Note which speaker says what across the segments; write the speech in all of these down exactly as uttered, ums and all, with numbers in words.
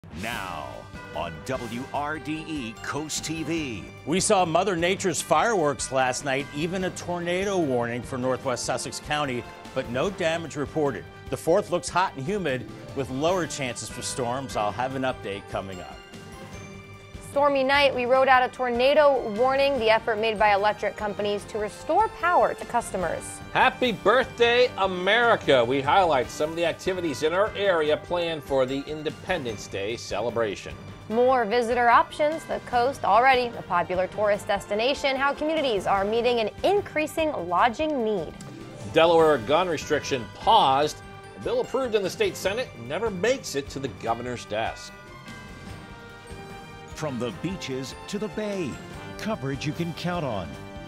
Speaker 1: Now on W R D E Coast T V.
Speaker 2: We saw Mother Nature's fireworks last night, even a tornado warning for northwest Sussex County, but no damage reported. The fourth looks hot and humid with lower chances for storms. I'll have an update coming up.
Speaker 3: Stormy night, we wrote out a tornado warning, the effort made by electric companies to restore power to customers.
Speaker 4: Happy birthday, America! We highlight some of the activities in our area planned for the Independence Day celebration.
Speaker 3: More visitor options, the coast already a popular tourist destination, how communities are meeting an increasing lodging need.
Speaker 4: Delaware gun restriction paused. A bill approved in the state Senate never makes it to the governor's desk.
Speaker 1: From the beaches to the bay, coverage you can count on.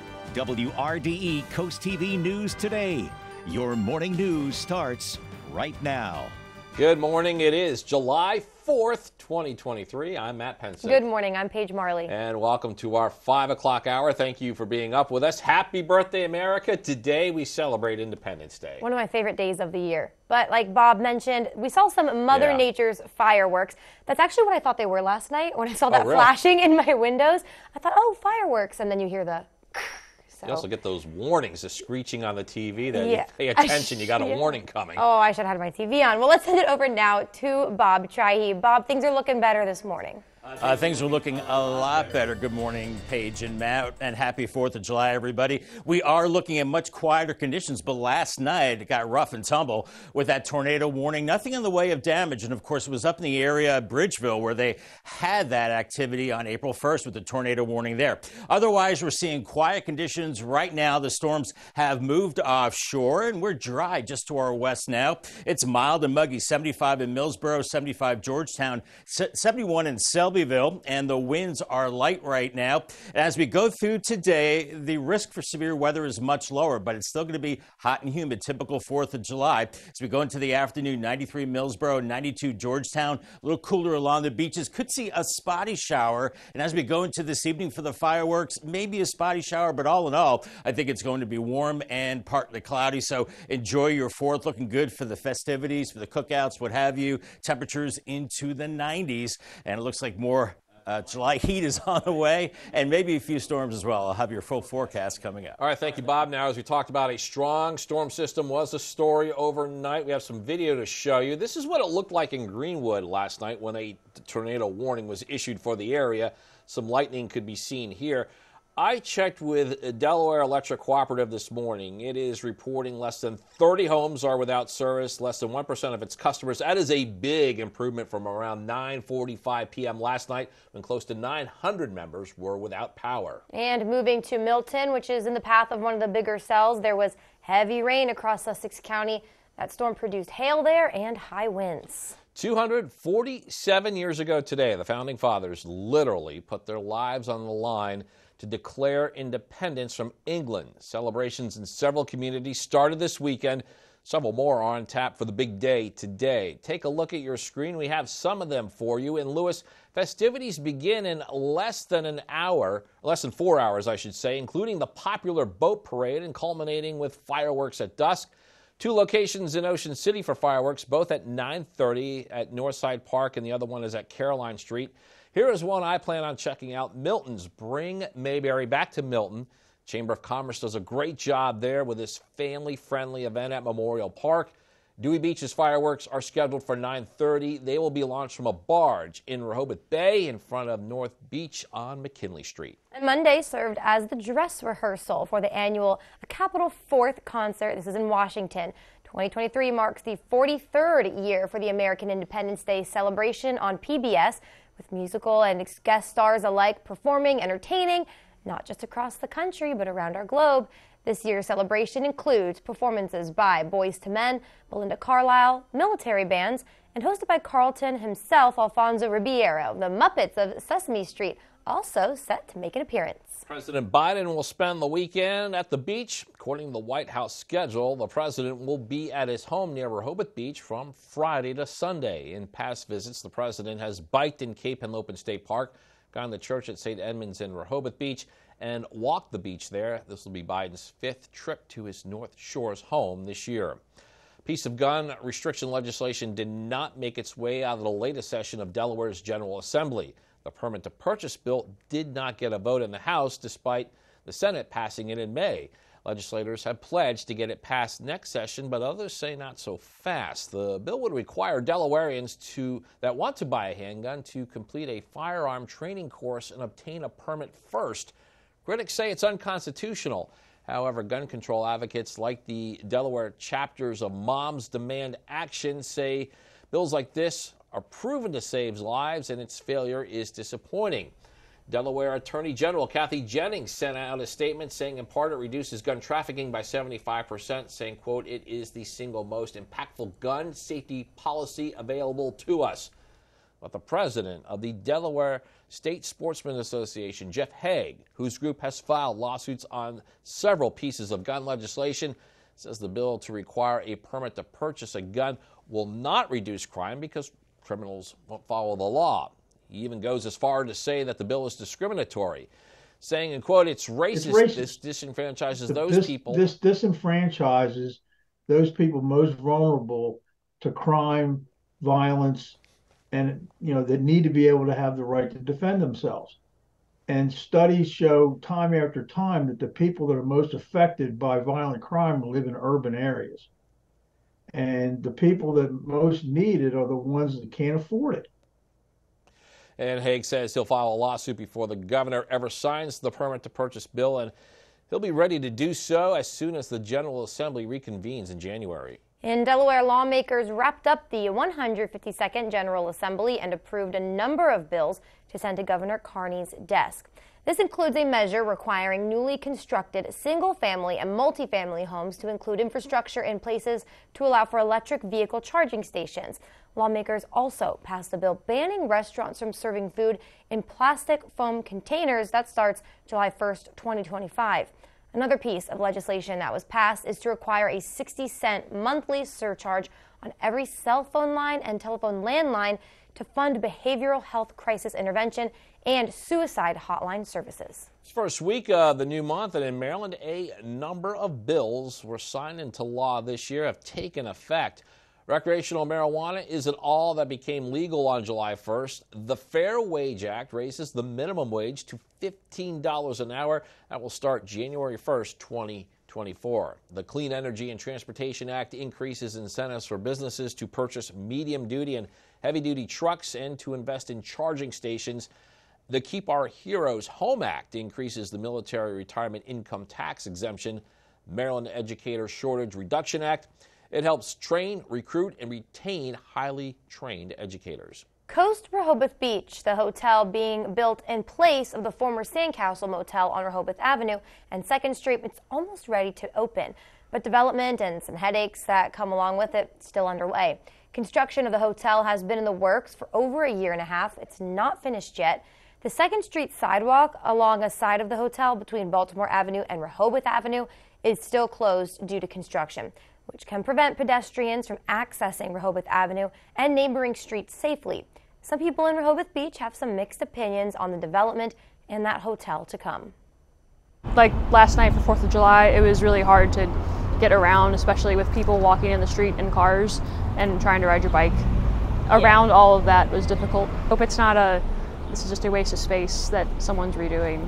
Speaker 1: W R D E Coast T V News Today. Your morning news starts right now.
Speaker 4: Good morning. It is July fourth, twenty twenty-three. I'm Matt Penson.
Speaker 3: Good morning. I'm Paige Marley.
Speaker 4: And welcome to our five o'clock hour. Thank you for being up with us. Happy birthday, America. Today we celebrate Independence Day.
Speaker 3: One of my favorite days of the year. But like Bob mentioned, we saw some Mother
Speaker 4: Yeah.
Speaker 3: Nature's fireworks. That's actually what I thought they were last night when I saw that
Speaker 4: Oh, really?
Speaker 3: flashing in my windows. I thought, oh, fireworks. And then you hear the... So.
Speaker 4: You also get those warnings, the screeching on the T V that
Speaker 3: Yeah.
Speaker 4: you pay attention, you got a
Speaker 3: Yeah.
Speaker 4: warning coming.
Speaker 3: Oh, I should have had my T V on. Well, let's send it over now to Bob Trihey. Bob, things are looking better this morning.
Speaker 2: Uh, things are looking a lot better. Good morning, Paige and Matt, and happy fourth of July, everybody. We are looking at much quieter conditions, but last night it got rough and tumble with that tornado warning. Nothing in the way of damage, and of course it was up in the area of Bridgeville where they had that activity on April first with the tornado warning there. Otherwise, we're seeing quiet conditions right now. The storms have moved offshore, and we're dry just to our west now. It's mild and muggy, seventy-five in Millsboro, seventy-five Georgetown, seventy-one in Selbyville, and the winds are light right now. And as we go through today, the risk for severe weather is much lower, but it's still going to be hot and humid, typical fourth of July. As we go into the afternoon, ninety-three Millsboro, ninety-two Georgetown, a little cooler along the beaches. Could see a spotty shower. And as we go into this evening for the fireworks, maybe a spotty shower, but all in all, I think it's going to be warm and partly cloudy. So enjoy your fourth, looking good for the festivities, for the cookouts, what have you. Temperatures into the nineties, and it looks like more uh, July heat is on the way, and maybe a few storms as well. I'll have your full forecast coming up.
Speaker 4: All right, thank you, Bob. Now, as we talked about, a strong storm system was a story overnight. We have some video to show you. This is what it looked like in Greenwood last night when a tornado warning was issued for the area. Some lightning could be seen here. I checked with Delaware Electric Cooperative this morning. It is reporting less than thirty homes are without service, less than one percent of its customers. That is a big improvement from around nine forty-five p m last night when close to nine hundred members were without power.
Speaker 3: And moving to Milton, which is in the path of one of the bigger cells, there was heavy rain across Sussex County. That storm produced hail there and high winds.
Speaker 4: two hundred forty-seven years ago today, the Founding Fathers literally put their lives on the line to declare independence from England. Celebrations in several communities started this weekend. Several more are on tap for the big day today. Take a look at your screen. We have some of them for you. In Lewis, festivities begin in less than an hour, less than four hours, I should say, including the popular boat parade and culminating with fireworks at dusk. Two locations in Ocean City for fireworks, both at nine thirty at Northside Park, and the other one is at Caroline Street. Here is one I plan on checking out, Milton's Bring Mayberry Back to Milton. Chamber of Commerce does a great job there with this family-friendly event at Memorial Park. Dewey Beach's fireworks are scheduled for nine thirty. They will be launched from a barge in Rehoboth Bay in front of North Beach on McKinley Street.
Speaker 3: And Monday served as the dress rehearsal for the annual Capitol Fourth concert. This is in Washington. twenty twenty-three marks the forty-third year for the American Independence Day celebration on P B S, with musical and guest stars alike performing, entertaining, not just across the country, but around our globe. This year's celebration includes performances by Boyz two Men, Belinda Carlisle, military bands, and hosted by Carlton himself, Alfonso Ribeiro. The Muppets of Sesame Street also set to make an appearance.
Speaker 4: President Biden will spend the weekend at the beach. According to the White House schedule, the president will be at his home near Rehoboth Beach from Friday to Sunday. In past visits, the president has biked in Cape Henlopen State Park, gone to church at Saint Edmunds in Rehoboth Beach, and walked the beach there. This will be Biden's fifth trip to his North Shores home this year. piece of gun restriction legislation did not make its way out of the latest session of Delaware's General Assembly. The permit to purchase bill did not get a vote in the House, despite the Senate passing it in May. Legislators have pledged to get it passed next session, but others say not so fast. The bill would require Delawareans to, that want to buy a handgun to complete a firearm training course and obtain a permit first. Critics say it's unconstitutional. However, gun control advocates like the Delaware chapters of Moms Demand Action say bills like this are proven to save lives, and its failure is disappointing. Delaware Attorney General Kathy Jennings sent out a statement saying in part it reduces gun trafficking by seventy-five percent, saying, quote, it is the single most impactful gun safety policy available to us. But the president of the Delaware State Sportsman Association, Jeff Haig, whose group has filed lawsuits on several pieces of gun legislation, says the bill to require a permit to purchase a gun will not reduce crime because criminals won't follow the law. He even goes as far to say that the bill is discriminatory, saying, and quote, it's racist. It's racist. This disenfranchises
Speaker 5: the,
Speaker 4: those
Speaker 5: this,
Speaker 4: people.
Speaker 5: This disenfranchises those people most vulnerable to crime, violence, and, you know, that need to be able to have the right to defend themselves. And studies show time after time that the people that are most affected by violent crime live in urban areas. And the people that most need it are the ones that can't afford it.
Speaker 4: And Haig says he'll file a lawsuit before the governor ever signs the permit to purchase bill, and he'll be ready to do so as soon as the General Assembly reconvenes in January.
Speaker 3: In Delaware, lawmakers wrapped up the one hundred fifty-second General Assembly and approved a number of bills to send to Governor Carney's desk. This includes a measure requiring newly constructed single-family and multifamily homes to include infrastructure in places to allow for electric vehicle charging stations. Lawmakers also passed a bill banning restaurants from serving food in plastic foam containers. That starts July first, twenty twenty-five. Another piece of legislation that was passed is to require a sixty cent monthly surcharge on every cell phone line and telephone landline to fund behavioral health crisis intervention and suicide hotline services.
Speaker 4: This first week of the new month, and in Maryland, a number of bills were signed into law this year, have taken effect. Recreational marijuana isn't all that became legal on July first. The Fair Wage Act raises the minimum wage to fifteen dollars an hour. That will start January first, twenty twenty-four. The Clean Energy and Transportation Act increases incentives for businesses to purchase medium-duty and heavy-duty trucks and to invest in charging stations. The Keep Our Heroes Home Act increases the military retirement income tax exemption. Maryland Educator Shortage Reduction Act. It helps train, recruit, and retain highly trained educators.
Speaker 3: Coast Rehoboth Beach, the hotel being built in place of the former Sandcastle Motel on Rehoboth Avenue and second Street, it's almost ready to open. But development and some headaches that come along with it still underway. Construction of the hotel has been in the works for over a year and a half. It's not finished yet. The second Street sidewalk along a side of the hotel between Baltimore Avenue and Rehoboth Avenue is still closed due to construction, which can prevent pedestrians from accessing Rehoboth Avenue and neighboring streets safely. Some people in Rehoboth Beach have some mixed opinions on the development and that hotel to come.
Speaker 6: Like last night for fourth of July, it was really hard to get around, especially with people walking in the street in cars and trying to ride your bike. Around yeah. all of that was difficult. Hope it's not a, this is just a waste of space that someone's redoing.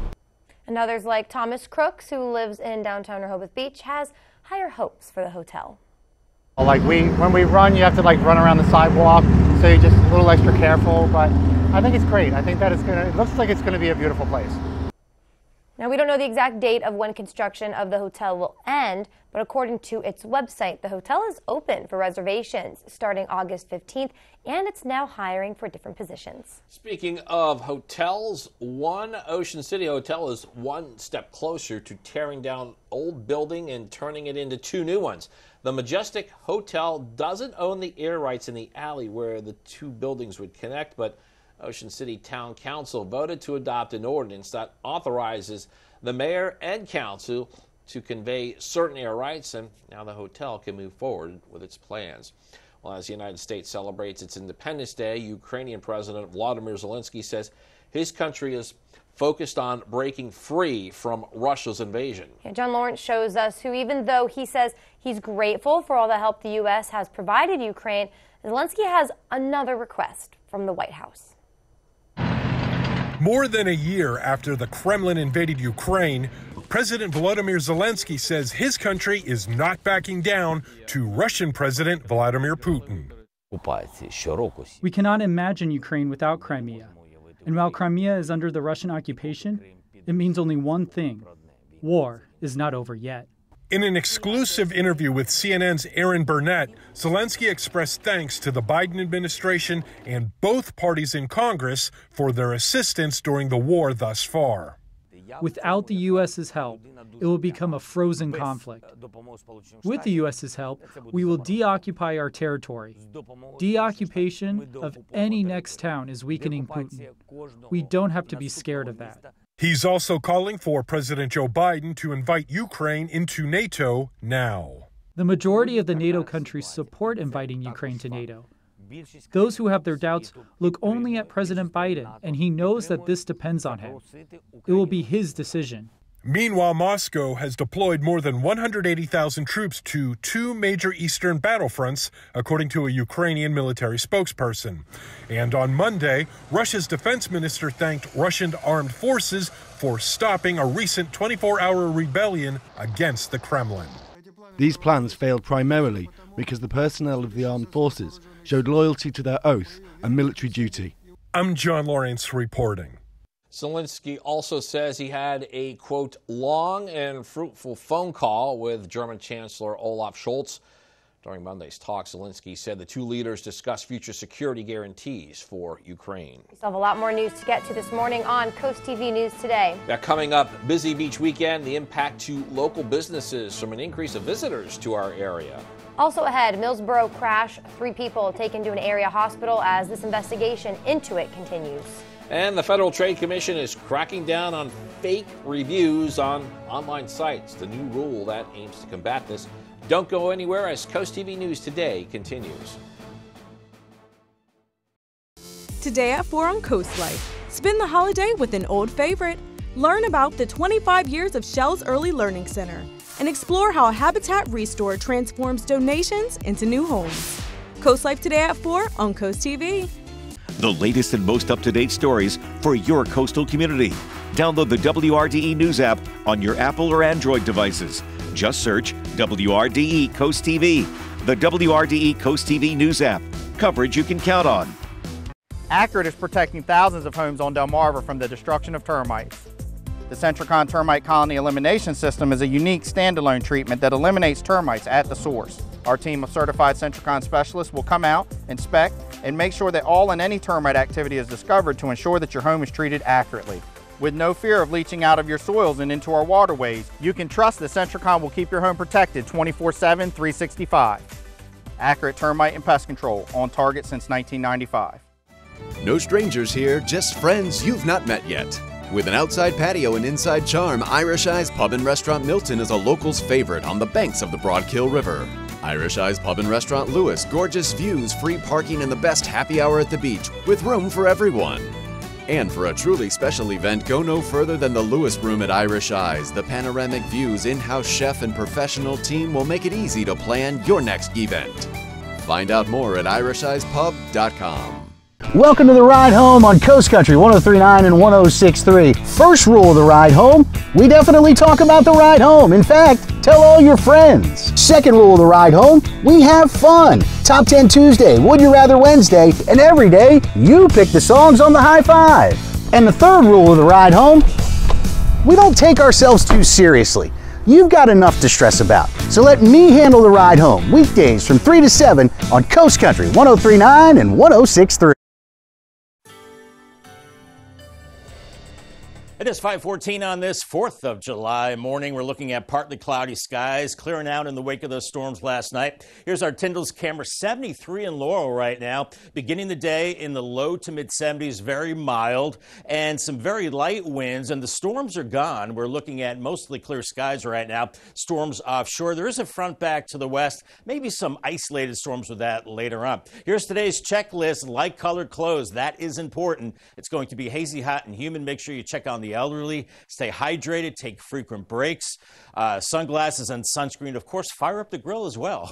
Speaker 3: And others like Thomas Crooks, who lives in downtown Rehoboth Beach, has higher hopes for the hotel.
Speaker 7: Like we, when we run, you have to like run around the sidewalk, so you're just a little extra careful. But I think it's great. I think that it's gonna. It looks like it's gonna be a beautiful place.
Speaker 3: Now, we don't know the exact date of when construction of the hotel will end, but according to its website, the hotel is open for reservations starting August fifteenth, and it's now hiring for different positions.
Speaker 4: Speaking of hotels, One Ocean City Hotel is one step closer to tearing down old building and turning it into two new ones. The Majestic Hotel doesn't own the air rights in the alley where the two buildings would connect, but Ocean City Town Council voted to adopt an ordinance that authorizes the mayor and council to convey certain air rights, and now the hotel can move forward with its plans. Well, as the United States celebrates its Independence Day, Ukrainian President Volodymyr Zelensky says his country is focused on breaking free from Russia's invasion.
Speaker 3: Yeah, John Lawrence shows us who, even though he says he's grateful for all the help the U S has provided Ukraine, Zelensky has another request from the White House.
Speaker 8: More than a year after the Kremlin invaded Ukraine, President Volodymyr Zelensky says his country is not backing down to Russian President Vladimir Putin.
Speaker 9: We cannot imagine Ukraine without Crimea. And while Crimea is under the Russian occupation, it means only one thing: war is not over yet.
Speaker 8: In an exclusive interview with C N N's Aaron Burnett, Zelensky expressed thanks to the Biden administration and both parties in Congress for their assistance during the war thus far.
Speaker 9: Without the U S's help, it will become a frozen conflict. With the U S's help, we will deoccupy our territory. Deoccupation of any next town is weakening Putin. We don't have to be scared of that.
Speaker 8: He's also calling for President Joe Biden to invite Ukraine into NATO now.
Speaker 9: The majority of the NATO countries support inviting Ukraine to NATO. Those who have their doubts look only at President Biden, and he knows that this depends on him. It will be his decision.
Speaker 8: Meanwhile, Moscow has deployed more than one hundred eighty thousand troops to two major eastern battlefronts, according to a Ukrainian military spokesperson. And on Monday, Russia's defense minister thanked Russian armed forces for stopping a recent twenty-four hour rebellion against the Kremlin.
Speaker 10: These plans failed primarily because the personnel of the armed forces showed loyalty to their oath and military duty.
Speaker 8: I'm John Lawrence reporting.
Speaker 4: Zelensky also says he had a, quote, long and fruitful phone call with German Chancellor Olaf Scholz. During Monday's talk, Zelensky said the two leaders discussed future security guarantees for Ukraine. We
Speaker 3: still have a lot more news to get to this morning on Coast T V News Today.
Speaker 4: Now, coming up, busy beach weekend, the impact to local businesses from an increase of visitors to our area.
Speaker 3: Also ahead, Millsboro crash, three people taken to an area hospital as this investigation into it continues.
Speaker 4: And the Federal Trade Commission is cracking down on fake reviews on online sites. The new rule that aims to combat this. Don't go anywhere as Coast T V News Today continues.
Speaker 11: Today at four on Coast Life. Spend the holiday with an old favorite. Learn about the twenty-five years of Shell's Early Learning Center and explore how Habitat Restore transforms donations into new homes. Coast Life today at four on Coast T V.
Speaker 1: The latest and most up-to-date stories for your coastal community. Download the W R D E News app on your Apple or Android devices. Just search W R D E Coast T V. The W R D E Coast T V News app. Coverage you can count on.
Speaker 12: Accurate is protecting thousands of homes on Delmarva from the destruction of termites. The Centricon Termite Colony Elimination System is a unique standalone treatment that eliminates termites at the source. Our team of certified Centricon specialists will come out, inspect, and make sure that all and any termite activity is discovered to ensure that your home is treated accurately. With no fear of leaching out of your soils and into our waterways, you can trust that Centricon will keep your home protected twenty-four seven, three sixty-five. Accurate termite and pest control, on target since nineteen ninety-five.
Speaker 13: No strangers here, just friends you've not met yet. With an outside patio and inside charm, Irish Eyes Pub and Restaurant Milton is a local's favorite on the banks of the Broadkill River. Irish Eyes Pub and Restaurant Lewis, gorgeous views, free parking, and the best happy hour at the beach, with room for everyone. And for a truly special event, go no further than the Lewis Room at Irish Eyes. The panoramic views, in-house chef, and professional team will make it easy to plan your next event. Find out more at irish eyes pub dot com.
Speaker 14: Welcome to the ride home on Coast Country one oh three point nine and one oh six point three. First rule of the ride home, we definitely talk about the ride home. In fact, tell all your friends. Second rule of the ride home, we have fun. Top ten Tuesday, Would You Rather Wednesday, and every day you pick the songs on the high five. And the third rule of the ride home, we don't take ourselves too seriously. You've got enough to stress about. So let me handle the ride home. Weekdays from three to seven on Coast Country one oh three point nine and one oh six point three.
Speaker 2: It is five fourteen on this fourth of July morning. We're looking at partly cloudy skies clearing out in the wake of those storms last night. Here's our Tyndall's camera, seventy-three in Laurel right now. Beginning the day in the low to mid seventies, very mild, and some very light winds, and the storms are gone. We're looking at mostly clear skies right now. Storms offshore. There is a front back to the west, maybe some isolated storms with that later on. Here's today's checklist, light colored clothes. That is important. It's going to be hazy, hot, and humid. Make sure you check on the the elderly. Stay hydrated, take frequent breaks, uh, sunglasses and sunscreen. Of course, fire up the grill as well.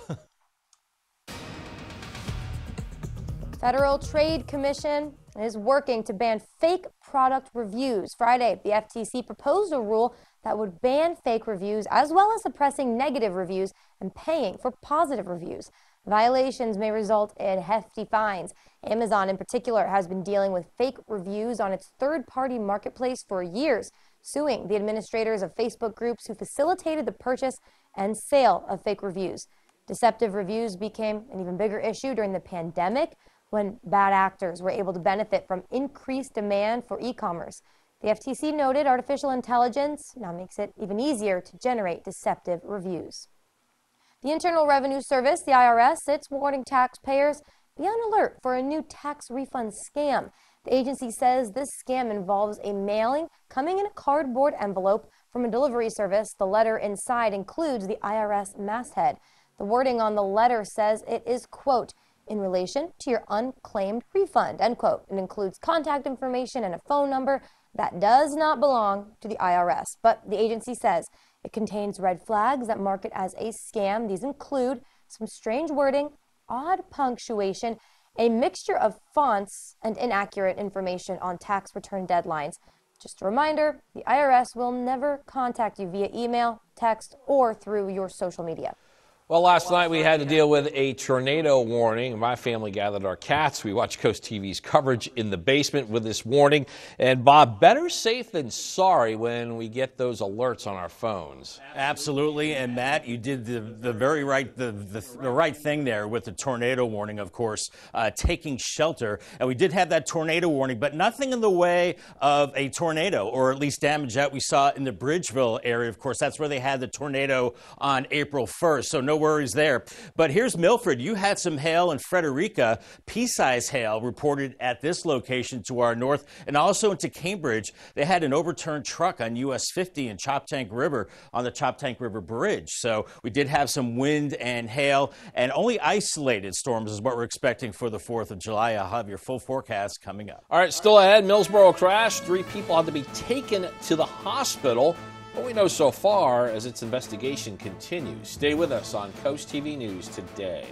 Speaker 3: Federal Trade Commission is working to ban fake product reviews. Friday, the F T C proposed a rule that would ban fake reviews as well as suppressing negative reviews and paying for positive reviews. Violations may result in hefty fines. Amazon in particular has been dealing with fake reviews on its third-party marketplace for years, suing the administrators of Facebook groups who facilitated the purchase and sale of fake reviews. Deceptive reviews became an even bigger issue during the pandemic, when bad actors were able to benefit from increased demand for e-commerce. The F T C noted artificial intelligence now makes it even easier to generate deceptive reviews. The Internal Revenue Service, the I R S, it's warning taxpayers be on alert for a new tax refund scam. The agency says this scam involves a mailing coming in a cardboard envelope from a delivery service. The letter inside includes the I R S masthead. The wording on the letter says it is, quote, in relation to your unclaimed refund, end quote. It includes contact information and a phone number that does not belong to the I R S. But the agency says it contains red flags that mark it as a scam. These include some strange wording, odd punctuation, a mixture of fonts, and inaccurate information on tax return deadlines. Just a reminder, the I R S will never contact you via email, text, or through your social media.
Speaker 4: Well, last night we had to deal with a tornado warning. My family gathered our cats. We watched Coast T V's coverage in the basement with this warning. And Bob, better safe than sorry when we get those alerts on our phones.
Speaker 2: Absolutely. And Matt, you did the, the very right the, the, the right thing there with the tornado warning, of course, uh, taking shelter. And we did have that tornado warning, but nothing in the way of a tornado, or at least damage that we saw in the Bridgeville area. Of course, that's where they had the tornado on April first. So no worries there. But here's Milford. You had some hail in Frederica, pea-sized hail reported at this location to our north, and also into Cambridge. They had an overturned truck on U S fifty in Choptank River on the Choptank River Bridge. So we did have some wind and hail, and only isolated storms is what we're expecting for the fourth of July. I'll have your full forecast coming up.
Speaker 4: All right, still ahead, Millsboro crash. Three people had to be taken to the hospital. What we know so far as its investigation continues. Stay with us on Coast T V News today.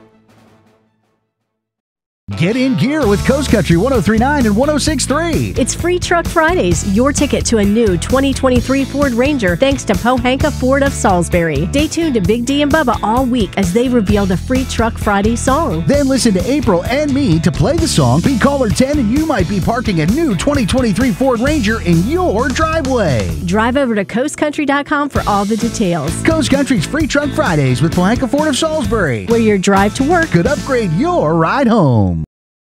Speaker 14: Get in gear with Coast Country one oh three point nine and one oh six point three.
Speaker 15: It's Free Truck Fridays, your ticket to a new twenty twenty-three Ford Ranger thanks to Pohanka Ford of Salisbury. Stay tuned to Big D and Bubba all week as they reveal the Free Truck Friday song.
Speaker 14: Then listen to April and me to play the song. Be caller ten and you might be parking a new twenty twenty-three Ford Ranger in your driveway.
Speaker 15: Drive over to coast country dot com for all the details.
Speaker 14: Coast Country's Free Truck Fridays with Pohanka Ford of Salisbury,
Speaker 15: where your drive to work
Speaker 14: could upgrade your ride home.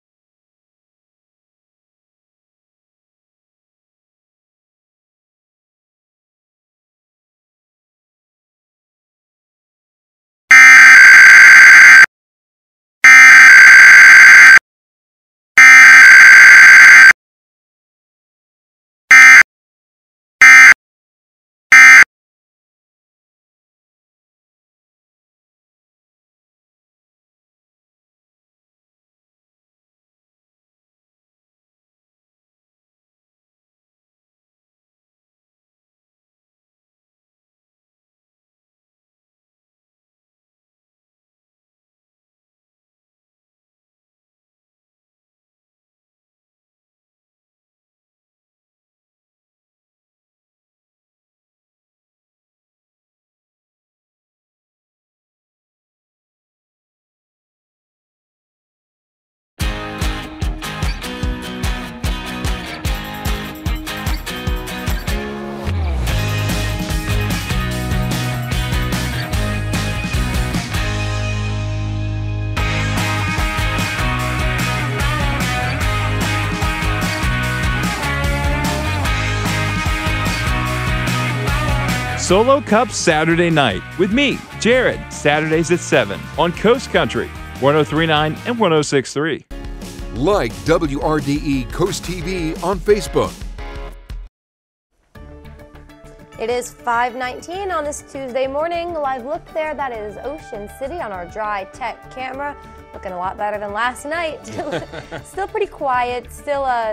Speaker 16: Solo Cup Saturday night with me, Jared, Saturdays at seven on Coast Country, one oh three point nine and one oh six point three.
Speaker 17: Like W R D E Coast T V on Facebook.
Speaker 3: It is five nineteen on this Tuesday morning. Live look there, that is Ocean City on our dry tech camera. Looking a lot better than last night. Still pretty quiet, still a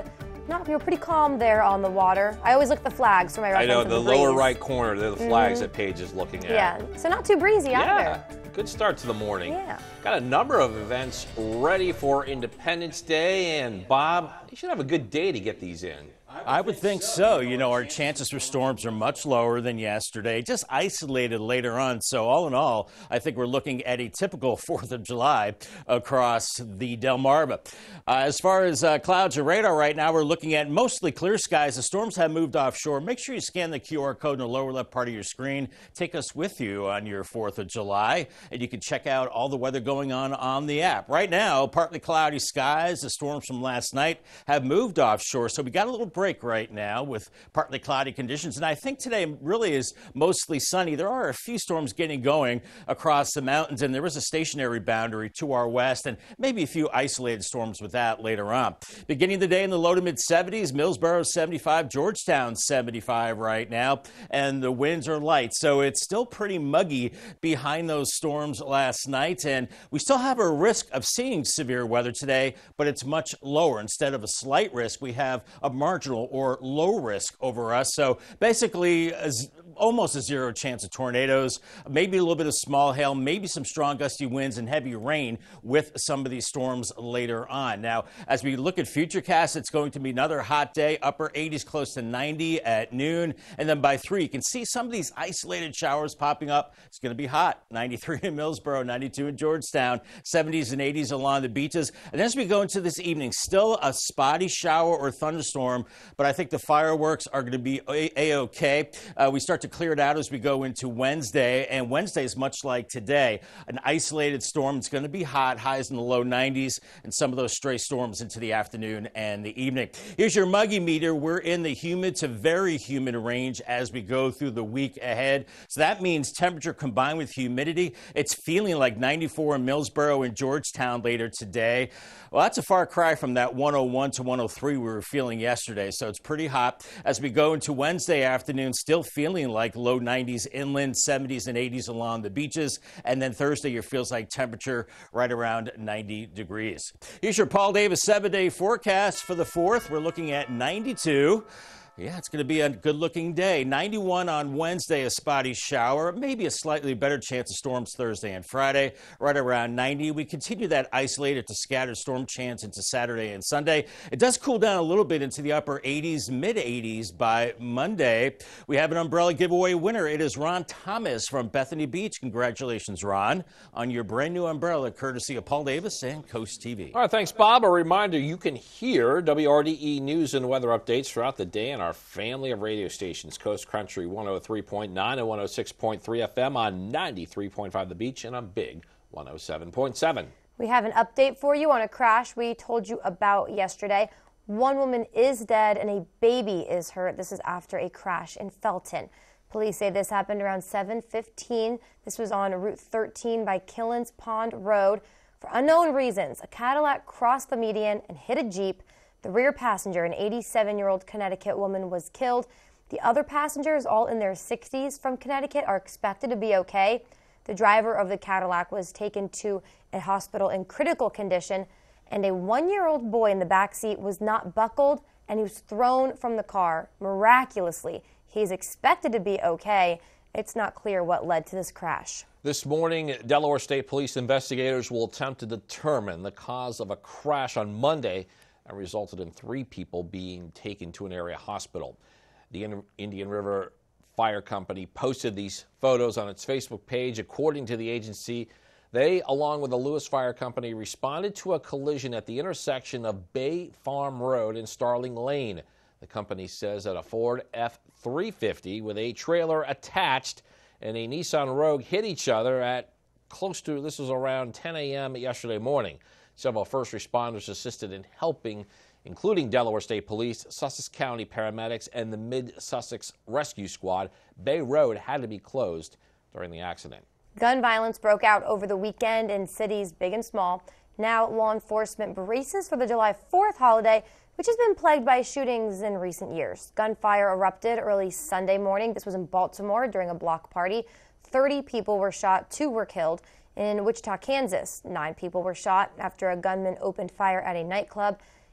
Speaker 3: not, you know, pretty calm there on the water. I always look at the flags for my reference.
Speaker 4: I know,
Speaker 3: of
Speaker 4: the,
Speaker 3: the
Speaker 4: lower
Speaker 3: breeze.
Speaker 4: right corner, they're the flags
Speaker 3: Mhm.
Speaker 4: that Paige is looking at.
Speaker 3: Yeah, so not too breezy
Speaker 4: Yeah,
Speaker 3: either.
Speaker 4: good start to the morning.
Speaker 3: Yeah.
Speaker 4: Got a number of events ready for Independence Day, and Bob, you should have a good day to get these in.
Speaker 2: I would think so. You know, our chances for storms are much lower than yesterday, just isolated later on. So all in all, I think we're looking at a typical fourth of July across the Delmarva. Uh, as far as uh, clouds and radar right now, we're looking at mostly clear skies. The storms have moved offshore. Make sure you scan the Q R code in the lower left part of your screen. Take us with you on your fourth of July, and you can check out all the weather going on on the app. Right now, partly cloudy skies. The storms from last night have moved offshore, so we got a little break right now with partly cloudy conditions, and I think today really is mostly sunny. There are a few storms getting going across the mountains, and there is a stationary boundary to our west, and maybe a few isolated storms with that later on. Beginning the day in the low to mid seventies, Millsboro seventy-five, Georgetown seventy-five right now, and the winds are light, so it's still pretty muggy behind those storms last night, and we still have a risk of seeing severe weather today, but it's much lower. Instead of a slight risk, we have a marginal or low risk over us. So basically, as almost a zero chance of tornadoes, maybe a little bit of small hail, maybe some strong gusty winds and heavy rain with some of these storms later on. Now, as we look at futurecasts, it's going to be another hot day, upper eighties, close to ninety at noon. And then by three, you can see some of these isolated showers popping up. It's going to be hot. ninety-three in Millsboro, ninety-two in Georgetown, seventies and eighties along the beaches. And as we go into this evening, still a spotty shower or thunderstorm, but I think the fireworks are going to be a-okay. Uh, we start to clear it out as we go into Wednesday, and Wednesday is much like today. An isolated storm. It's going to be hot, highs in the low nineties, and some of those stray storms into the afternoon and the evening. Here's your muggy meter. We're in the humid to very humid range as we go through the week ahead. So that means temperature combined with humidity, it's feeling like ninety-four in Millsboro and Georgetown later today. Well, that's a far cry from that one oh one to one oh three we were feeling yesterday, so it's pretty hot. As we go into Wednesday afternoon, still feeling like low nineties inland, seventies and eighties along the beaches, and then Thursday, it feels like temperature right around ninety degrees. Here's your Paul Davis seven-day forecast for the fourth. We're looking at ninety-two. Yeah, it's going to be a good-looking day. ninety-one on Wednesday, a spotty shower, maybe a slightly better chance of storms Thursday and Friday, right around ninety. We continue that isolated to scattered storm chance into Saturday and Sunday. It does cool down a little bit into the upper eighties, mid eighties by Monday. We have an umbrella giveaway winner. It is Ron Thomas from Bethany Beach. Congratulations, Ron, on your brand new umbrella, courtesy of Paul Davis and Coast T V.
Speaker 4: All right, thanks, Bob. A reminder, you can hear W R D E news and weather updates throughout the day on our family of radio stations, Coast Country one oh three point nine and one oh six point three F M, on ninety-three point five The Beach, and on Big one oh seven point seven.
Speaker 3: We have an update for you on a crash we told you about yesterday. One woman is dead and a baby is hurt. This is after a crash in Felton. Police say this happened around seven fifteen. This was on Route thirteen by Killens Pond Road. For unknown reasons, a Cadillac crossed the median and hit a Jeep. The rear passenger, an eighty-seven-year-old Connecticut woman, was killed. The other passengers, all in their sixties from Connecticut, are expected to be okay. The driver of the Cadillac was taken to a hospital in critical condition, and a one-year-old boy in the back seat was not buckled, and he was thrown from the car. Miraculously, he's expected to be okay. It's not clear what led to this crash.
Speaker 4: This morning, Delaware State Police investigators will attempt to determine the cause of a crash on Monday and resulted in three people being taken to an area hospital. The Indian River Fire Company posted these photos on its Facebook page. According to the agency, they, along with the Lewis Fire Company, responded to a collision at the intersection of Bay Farm Road and Starling Lane. The company says that a Ford F three fifty with a trailer attached and a Nissan Rogue hit each other at close to, this was around ten a m yesterday morning. Several first responders assisted in helping, including Delaware State Police, Sussex County paramedics, and the Mid-Sussex Rescue Squad. Bay Road had to be closed during the accident.
Speaker 3: Gun violence broke out over the weekend in cities big and small. Now law enforcement braces for the July fourth holiday, which has been plagued by shootings in recent years. Gunfire erupted early Sunday morning. This was in Baltimore during a block party. thirty people were shot, two were killed. In Wichita, Kansas, nine people were shot after a gunman opened fire at a nightclub.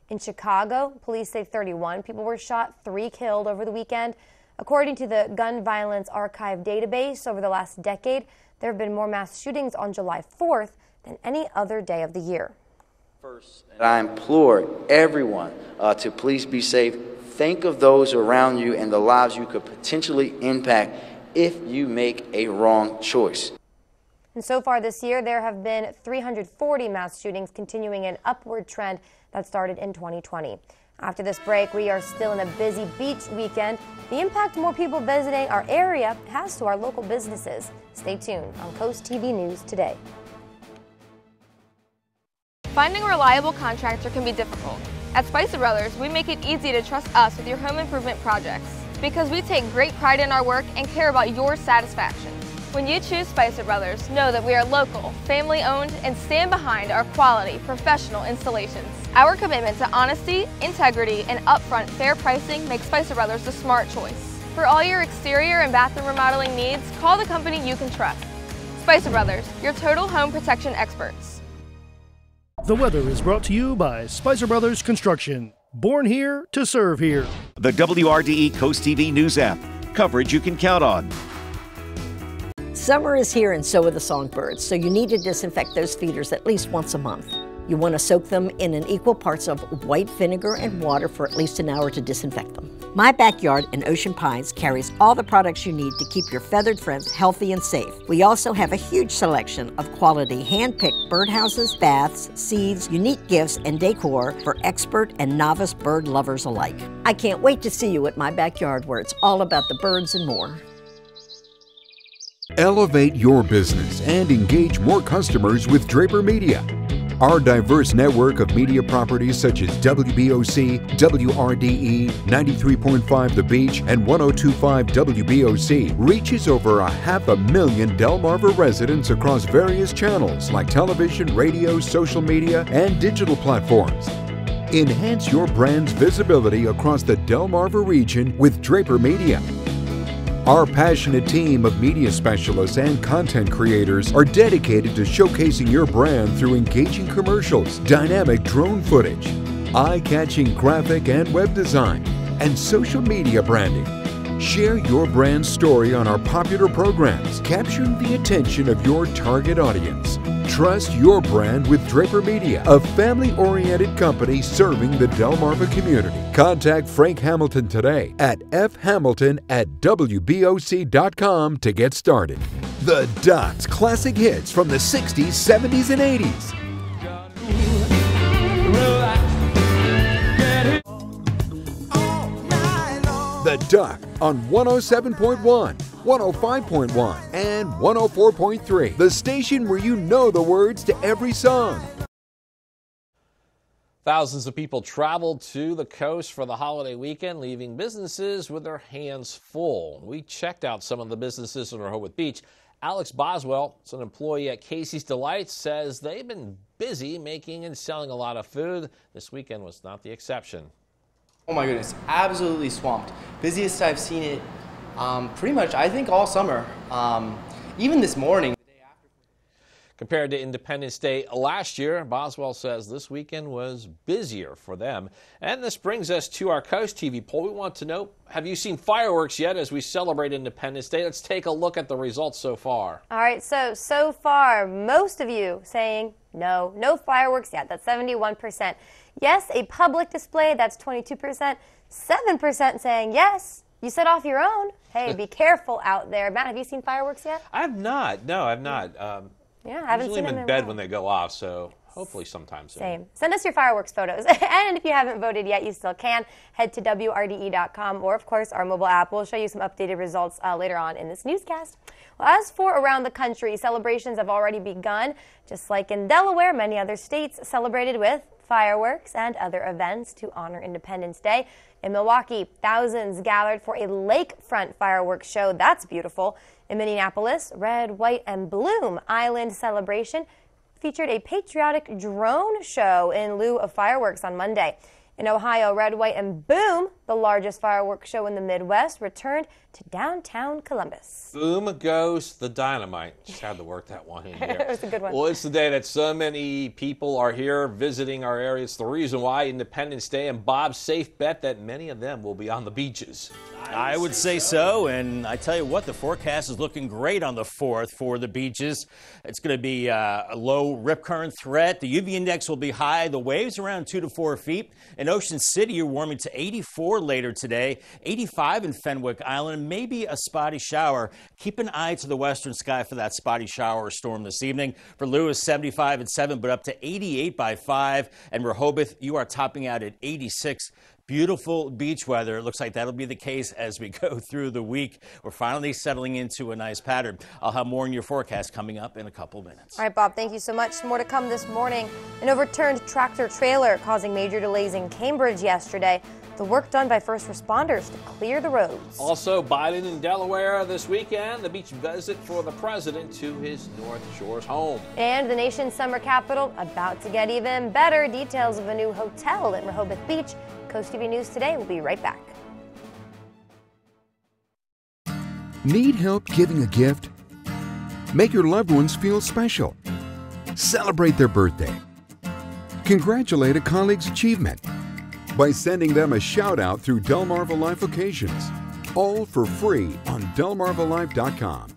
Speaker 3: In Chicago, police say thirty-one people were shot, three killed over the weekend. According to the Gun Violence Archive database, over the last decade, there have been more mass shootings on July fourth than any other day of the year.
Speaker 18: I implore everyone uh, to please be safe. Think of those around you and the lives you could potentially impact if you make a wrong choice.
Speaker 3: And so far this year, there have been three hundred forty mass shootings, continuing an upward trend that started in twenty twenty. After this break, we are still in a busy beach weekend. The impact more people visiting our area has to our local businesses. Stay tuned on Coast T V News today.
Speaker 19: Finding a reliable contractor can be difficult. At Spicer Brothers, we make it easy to trust us with your home improvement projects because we take great pride in our work and care about your satisfaction. When you choose Spicer Brothers, know that we are local, family-owned, and stand behind our quality, professional installations. Our commitment to honesty, integrity, and upfront fair pricing makes Spicer Brothers the smart choice. For all your exterior and bathroom remodeling needs, call the company you can trust. Spicer Brothers, your total home protection experts.
Speaker 20: The weather is brought to you by Spicer Brothers Construction. Born here to serve here.
Speaker 1: The W R D E Coast T V News app. Coverage you can count on.
Speaker 21: Summer is here and so are the songbirds, so you need to disinfect those feeders at least once a month. You want to soak them in an equal parts of white vinegar and water for at least an hour to disinfect them. My Backyard in Ocean Pines carries all the products you need to keep your feathered friends healthy and safe. We also have a huge selection of quality hand-picked birdhouses, baths, seeds, unique gifts, and decor for expert and novice bird lovers alike. I can't wait to see you at My Backyard, where it's all about the birds and more.
Speaker 17: Elevate your business and engage more customers with Draper Media. Our diverse network of media properties such as W B O C, W R D E, ninety-three point five The Beach, and one oh two point five W B O C reaches over a half a million Delmarva residents across various channels like television, radio, social media, and digital platforms. Enhance your brand's visibility across the Delmarva region with Draper Media. Our passionate team of media specialists and content creators are dedicated to showcasing your brand through engaging commercials, dynamic drone footage, eye-catching graphic and web design, and social media branding. Share your brand story on our popular programs, capturing the attention of your target audience. Trust your brand with Draper Media, a family-oriented company serving the Delmarva community. Contact Frank Hamilton today at f hamilton at w b o c dot com to get started. The Dots classic hits from the sixties, seventies, and eighties. The Duck on one oh seven point one, one oh five point one, and one oh four point three. The station where you know the words to every song.
Speaker 4: Thousands of people traveled to the coast for the holiday weekend, leaving businesses with their hands full. We checked out some of the businesses in Rehoboth Beach. Alex Boswell, an employee at Casey's Delights, says they've been busy making and selling a lot of food. This weekend was not the exception.
Speaker 22: Oh my goodness, absolutely swamped. Busiest I've seen it um, pretty much, I think, all summer. Um, even this morning.
Speaker 4: Compared to Independence Day last year, Boswell says this weekend was busier for them. And this brings us to our Coast T V poll. We want to know, have you seen fireworks yet as we celebrate Independence Day? Let's take a look at the results so far.
Speaker 3: All right, so, so far, most of you saying no, no fireworks yet. That's seventy-one percent. Yes, a public display, that's twenty-two percent. seven percent saying yes, you set off your own. Hey, be careful out there. Matt, have you seen fireworks yet?
Speaker 4: I've not. No, I've not. Um,
Speaker 3: yeah, I haven't
Speaker 4: usually
Speaker 3: seen
Speaker 4: I'm
Speaker 3: them
Speaker 4: in
Speaker 3: in
Speaker 4: bed
Speaker 3: a
Speaker 4: when they go off, so hopefully sometime soon.
Speaker 3: Same. Send us your fireworks photos. And if you haven't voted yet, you still can. Head to W R D E dot com or, of course, our mobile app. We'll show you some updated results uh, later on in this newscast. Well, as for around the country, celebrations have already begun. Just like in Delaware, many other states celebrated with fireworks and other events to honor Independence Day. In Milwaukee, thousands gathered for a lakefront fireworks show. That's beautiful. In Minneapolis, Red, White, and Bloom Island celebration featured a patriotic drone show in lieu of fireworks on Monday. In Ohio, Red, White, and Boom, the largest fireworks show in the Midwest, returned to downtown Columbus.
Speaker 4: Boom goes the dynamite. Just had to work that one in here.
Speaker 3: It was a good one.
Speaker 4: Well, it's the day that so many people are here visiting our area. It's the reason why Independence Day, and Bob's safe bet that many of them will be on the beaches.
Speaker 2: I would say so, and I tell you what, the forecast is looking great on the fourth for the beaches. It's going to be uh, a low rip current threat. The U V index will be high. The waves around two to four feet. In Ocean City, you're warming to eighty-four later today, eighty-five in Fenwick Island, maybe a spotty shower. Keep an eye to the western sky for that spotty shower or storm this evening. For Lewis, seventy-five at seven, but up to eighty-eight by five. And Rehoboth, you are topping out at eighty-six. Beautiful beach weather. It looks like that'll be the case as we go through the week. We're finally settling into a nice pattern. I'll have more in your forecast coming up in a couple minutes.
Speaker 3: All right, Bob, thank you so much. More to come this morning. An overturned tractor trailer causing major delays in Cambridge yesterday. The work done by first responders to clear the roads.
Speaker 4: Also, Biden in Delaware this weekend. The beach visit for the president to his North Shores home.
Speaker 3: And the nation's summer capital about to get even better. Details of a new hotel in Rehoboth Beach. Coast T V News Today will be right back.
Speaker 17: Need help giving a gift? Make your loved ones feel special. Celebrate their birthday. Congratulate a colleague's achievement by sending them a shout out through Delmarva Life Occasions. All for free on Delmarva Life dot com.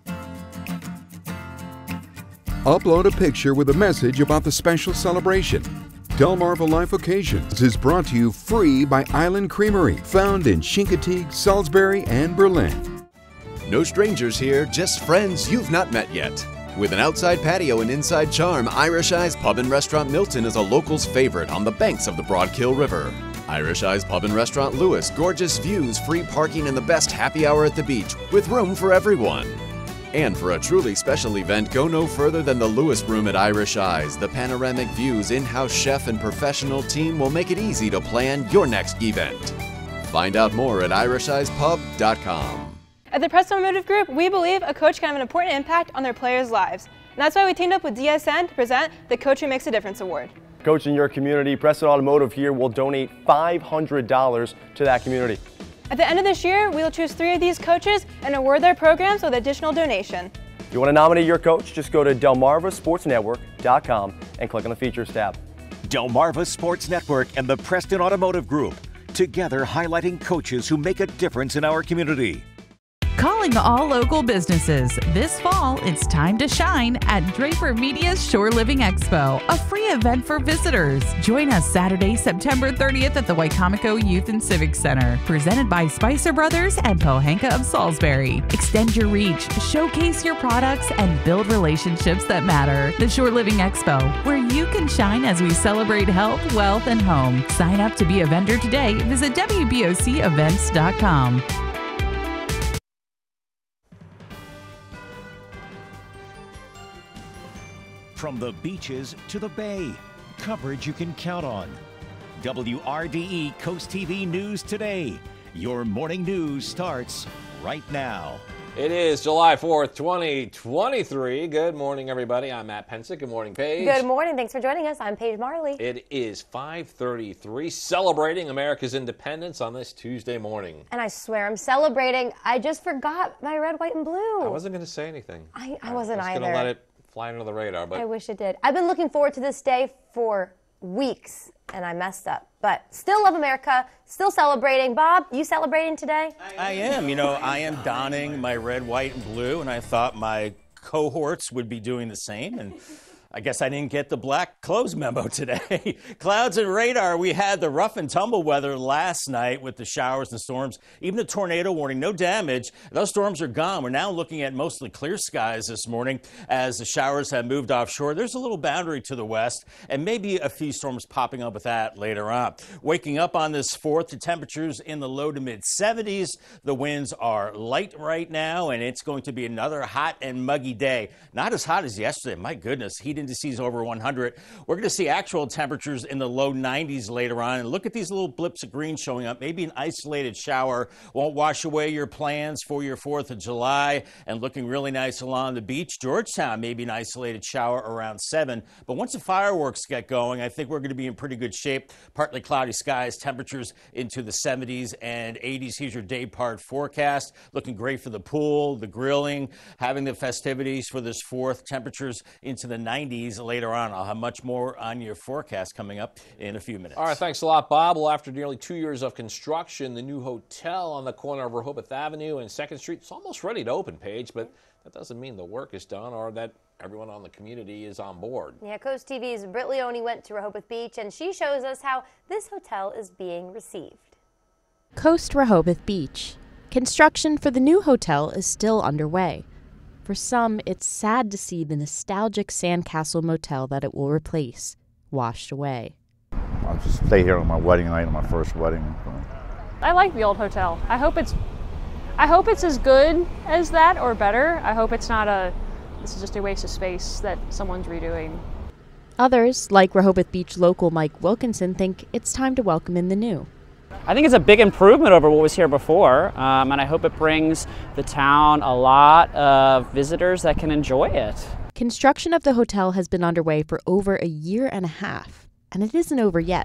Speaker 17: Upload a picture with a message about the special celebration. Delmarva Life Occasions is brought to you free by Island Creamery, found in Chincoteague, Salisbury, and Berlin.
Speaker 13: No strangers here, just friends you've not met yet. With an outside patio and inside charm, Irish Eyes Pub and Restaurant Milton is a local's favorite on the banks of the Broadkill River. Irish Eyes Pub and Restaurant Lewis, gorgeous views, free parking, and the best happy hour at the beach, with room for everyone. And for a truly special event, go no further than the Lewis Room at Irish Eyes. The panoramic views, in-house chef, and professional team will make it easy to plan your next event. Find out more at irish eyes pub dot com.
Speaker 5: At the Preston Automotive Group, we believe a coach can have an important impact on their players' lives. And that's why we teamed up with D S N to present the Coach Who Makes a Difference Award.
Speaker 6: Coach in your community, Preston Automotive here will donate five hundred dollars to that community.
Speaker 5: At the end of this year, we will choose three of these coaches and award their programs with additional donation.
Speaker 6: If you want to nominate your coach, just go to delmarva sports network dot com and click on the Features tab.
Speaker 1: Delmarva Sports Network and the Preston Automotive Group, together highlighting coaches who make a difference in our community.
Speaker 23: Calling all local businesses. This fall, it's time to shine at Draper Media's Shore Living Expo, a free event for visitors. Join us Saturday, September thirtieth at the Wicomico Youth and Civic Center, presented by Spicer Brothers and Pohanka of Salisbury. Extend your reach, showcase your products, and build relationships that matter. The Shore Living Expo, where you can shine as we celebrate health, wealth, and home. Sign up to be a vendor today. Visit W B O C events dot com.
Speaker 1: From the beaches to the bay, coverage you can count on. W R D E Coast T V News Today. Your morning news starts right now.
Speaker 4: It is July fourth, twenty twenty-three. Good morning, everybody. I'm Matt Pensick. Good morning, Paige.
Speaker 3: Good morning. Thanks for joining us. I'm Paige Marley.
Speaker 4: It is five thirty-three, celebrating America's independence on this Tuesday morning.
Speaker 3: And I swear I'm celebrating. I just forgot my red, white, and blue.
Speaker 4: I wasn't going to say anything.
Speaker 3: I, I wasn't
Speaker 4: I was
Speaker 3: either.
Speaker 4: going to let it fly under the radar. But
Speaker 3: I wish it did. I've been looking forward to this day for weeks, and I messed up. But still love America, still celebrating. Bob, you celebrating today?
Speaker 2: I am. You know, I am donning my red, white, and blue, and I thought my cohorts would be doing the same. And I guess I didn't get the black clothes memo today. Clouds and radar. We had the rough and tumble weather last night with the showers and storms, even a tornado warning, no damage. Those storms are gone. We're now looking at mostly clear skies this morning as the showers have moved offshore. There's a little boundary to the west and maybe a few storms popping up with that later on. Waking up on this fourth, the temperatures in the low to mid seventies. The winds are light right now, and it's going to be another hot and muggy day. Not as hot as yesterday. My goodness, heated indices over one hundred. We're going to see actual temperatures in the low nineties later on. And look at these little blips of green showing up. Maybe an isolated shower won't wash away your plans for your fourth of July. And looking really nice along the beach. Georgetown, maybe an isolated shower around seven. But once the fireworks get going, I think we're going to be in pretty good shape. Partly cloudy skies, temperatures into the seventies and eighties. Here's your day part forecast. Looking great for the pool, the grilling, having the festivities for this fourth. Temperatures into the nineties later on. I'll have much more on your forecast coming up in a few minutes.
Speaker 4: All right, thanks a lot, Bob. Well, after nearly two years of construction, the new hotel on the corner of Rehoboth Avenue and second Street is almost ready to open, Paige, but that doesn't mean the work is done or that everyone on the community is on board.
Speaker 3: Yeah, Coast T V's Britt Leone went to Rehoboth Beach, and she shows us how this hotel is being received.
Speaker 7: Coast Rehoboth Beach. Construction for the new hotel is still underway. For some, it's sad to see the nostalgic Sandcastle Motel that it will replace washed away.
Speaker 9: I'll just stay here on my wedding night, on my first wedding.
Speaker 10: I like the old hotel. I hope it's I hope it's as good as that or better. I hope it's not a, this is just a waste of space that someone's redoing.
Speaker 7: Others, like Rehoboth Beach local Mike Wilkinson, think it's time to welcome in the new.
Speaker 24: I think it's a big improvement over what was here before, um, and I hope it brings the town a lot of visitors that can enjoy it.
Speaker 7: Construction of the hotel has been underway for over a year and a half, and it isn't over yet.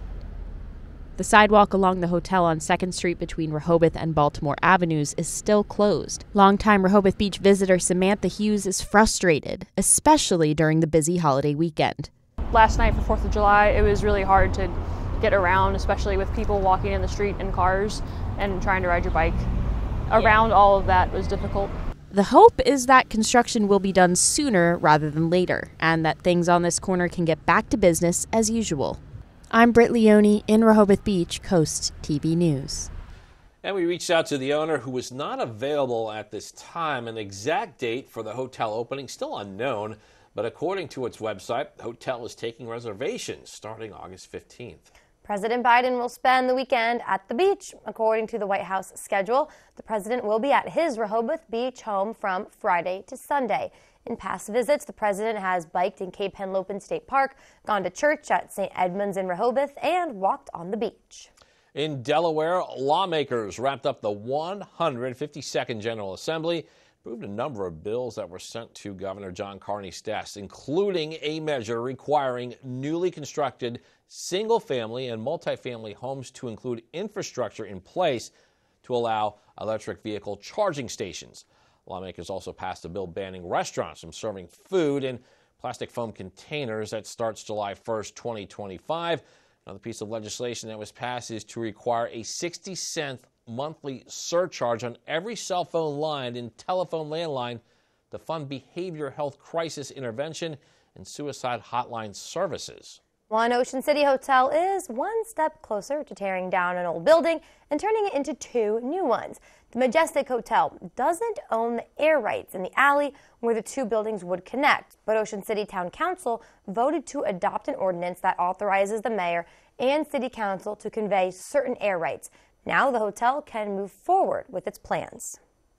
Speaker 7: The sidewalk along the hotel on second Street between Rehoboth and Baltimore Avenues is still closed. Longtime Rehoboth Beach visitor Samantha Hughes is frustrated, especially during the busy holiday weekend.
Speaker 10: Last night for fourth of July, it was really hard to get around, especially with people walking in the street in cars and trying to ride your bike. Around all of that was difficult.
Speaker 7: The hope is that construction will be done sooner rather than later, and that things on this corner can get back to business as usual. I'm Britt Leone in Rehoboth Beach, Coast T V News.
Speaker 4: And we reached out to the owner, who was not available at this time. An exact date for the hotel opening still unknown, but according to its website, the hotel is taking reservations starting August fifteenth.
Speaker 3: President Biden will spend the weekend at the beach. According to the White House schedule, the president will be at his Rehoboth Beach home from Friday to Sunday. In past visits, the president has biked in Cape Henlopen State Park, gone to church at Saint Edmunds in Rehoboth, and walked on the beach.
Speaker 4: In Delaware, lawmakers wrapped up the one hundred fifty-second General Assembly, approved a number of bills that were sent to Governor John Carney's desk, including a measure requiring newly constructed single-family and multifamily homes to include infrastructure in place to allow electric vehicle charging stations. Lawmakers also passed a bill banning restaurants from serving food in plastic foam containers that starts July first, twenty twenty-five. Another piece of legislation that was passed is to require a sixty cent monthly surcharge on every cell phone line and telephone landline to fund behavioral health crisis intervention and suicide hotline services.
Speaker 3: One Ocean City Hotel is one step closer to tearing down an old building and turning it into two new ones. The Majestic Hotel doesn't own the air rights in the alley where the two buildings would connect, but Ocean City Town Council voted to adopt an ordinance that authorizes the mayor and city council to convey certain air rights. Now the hotel can move forward with its plans.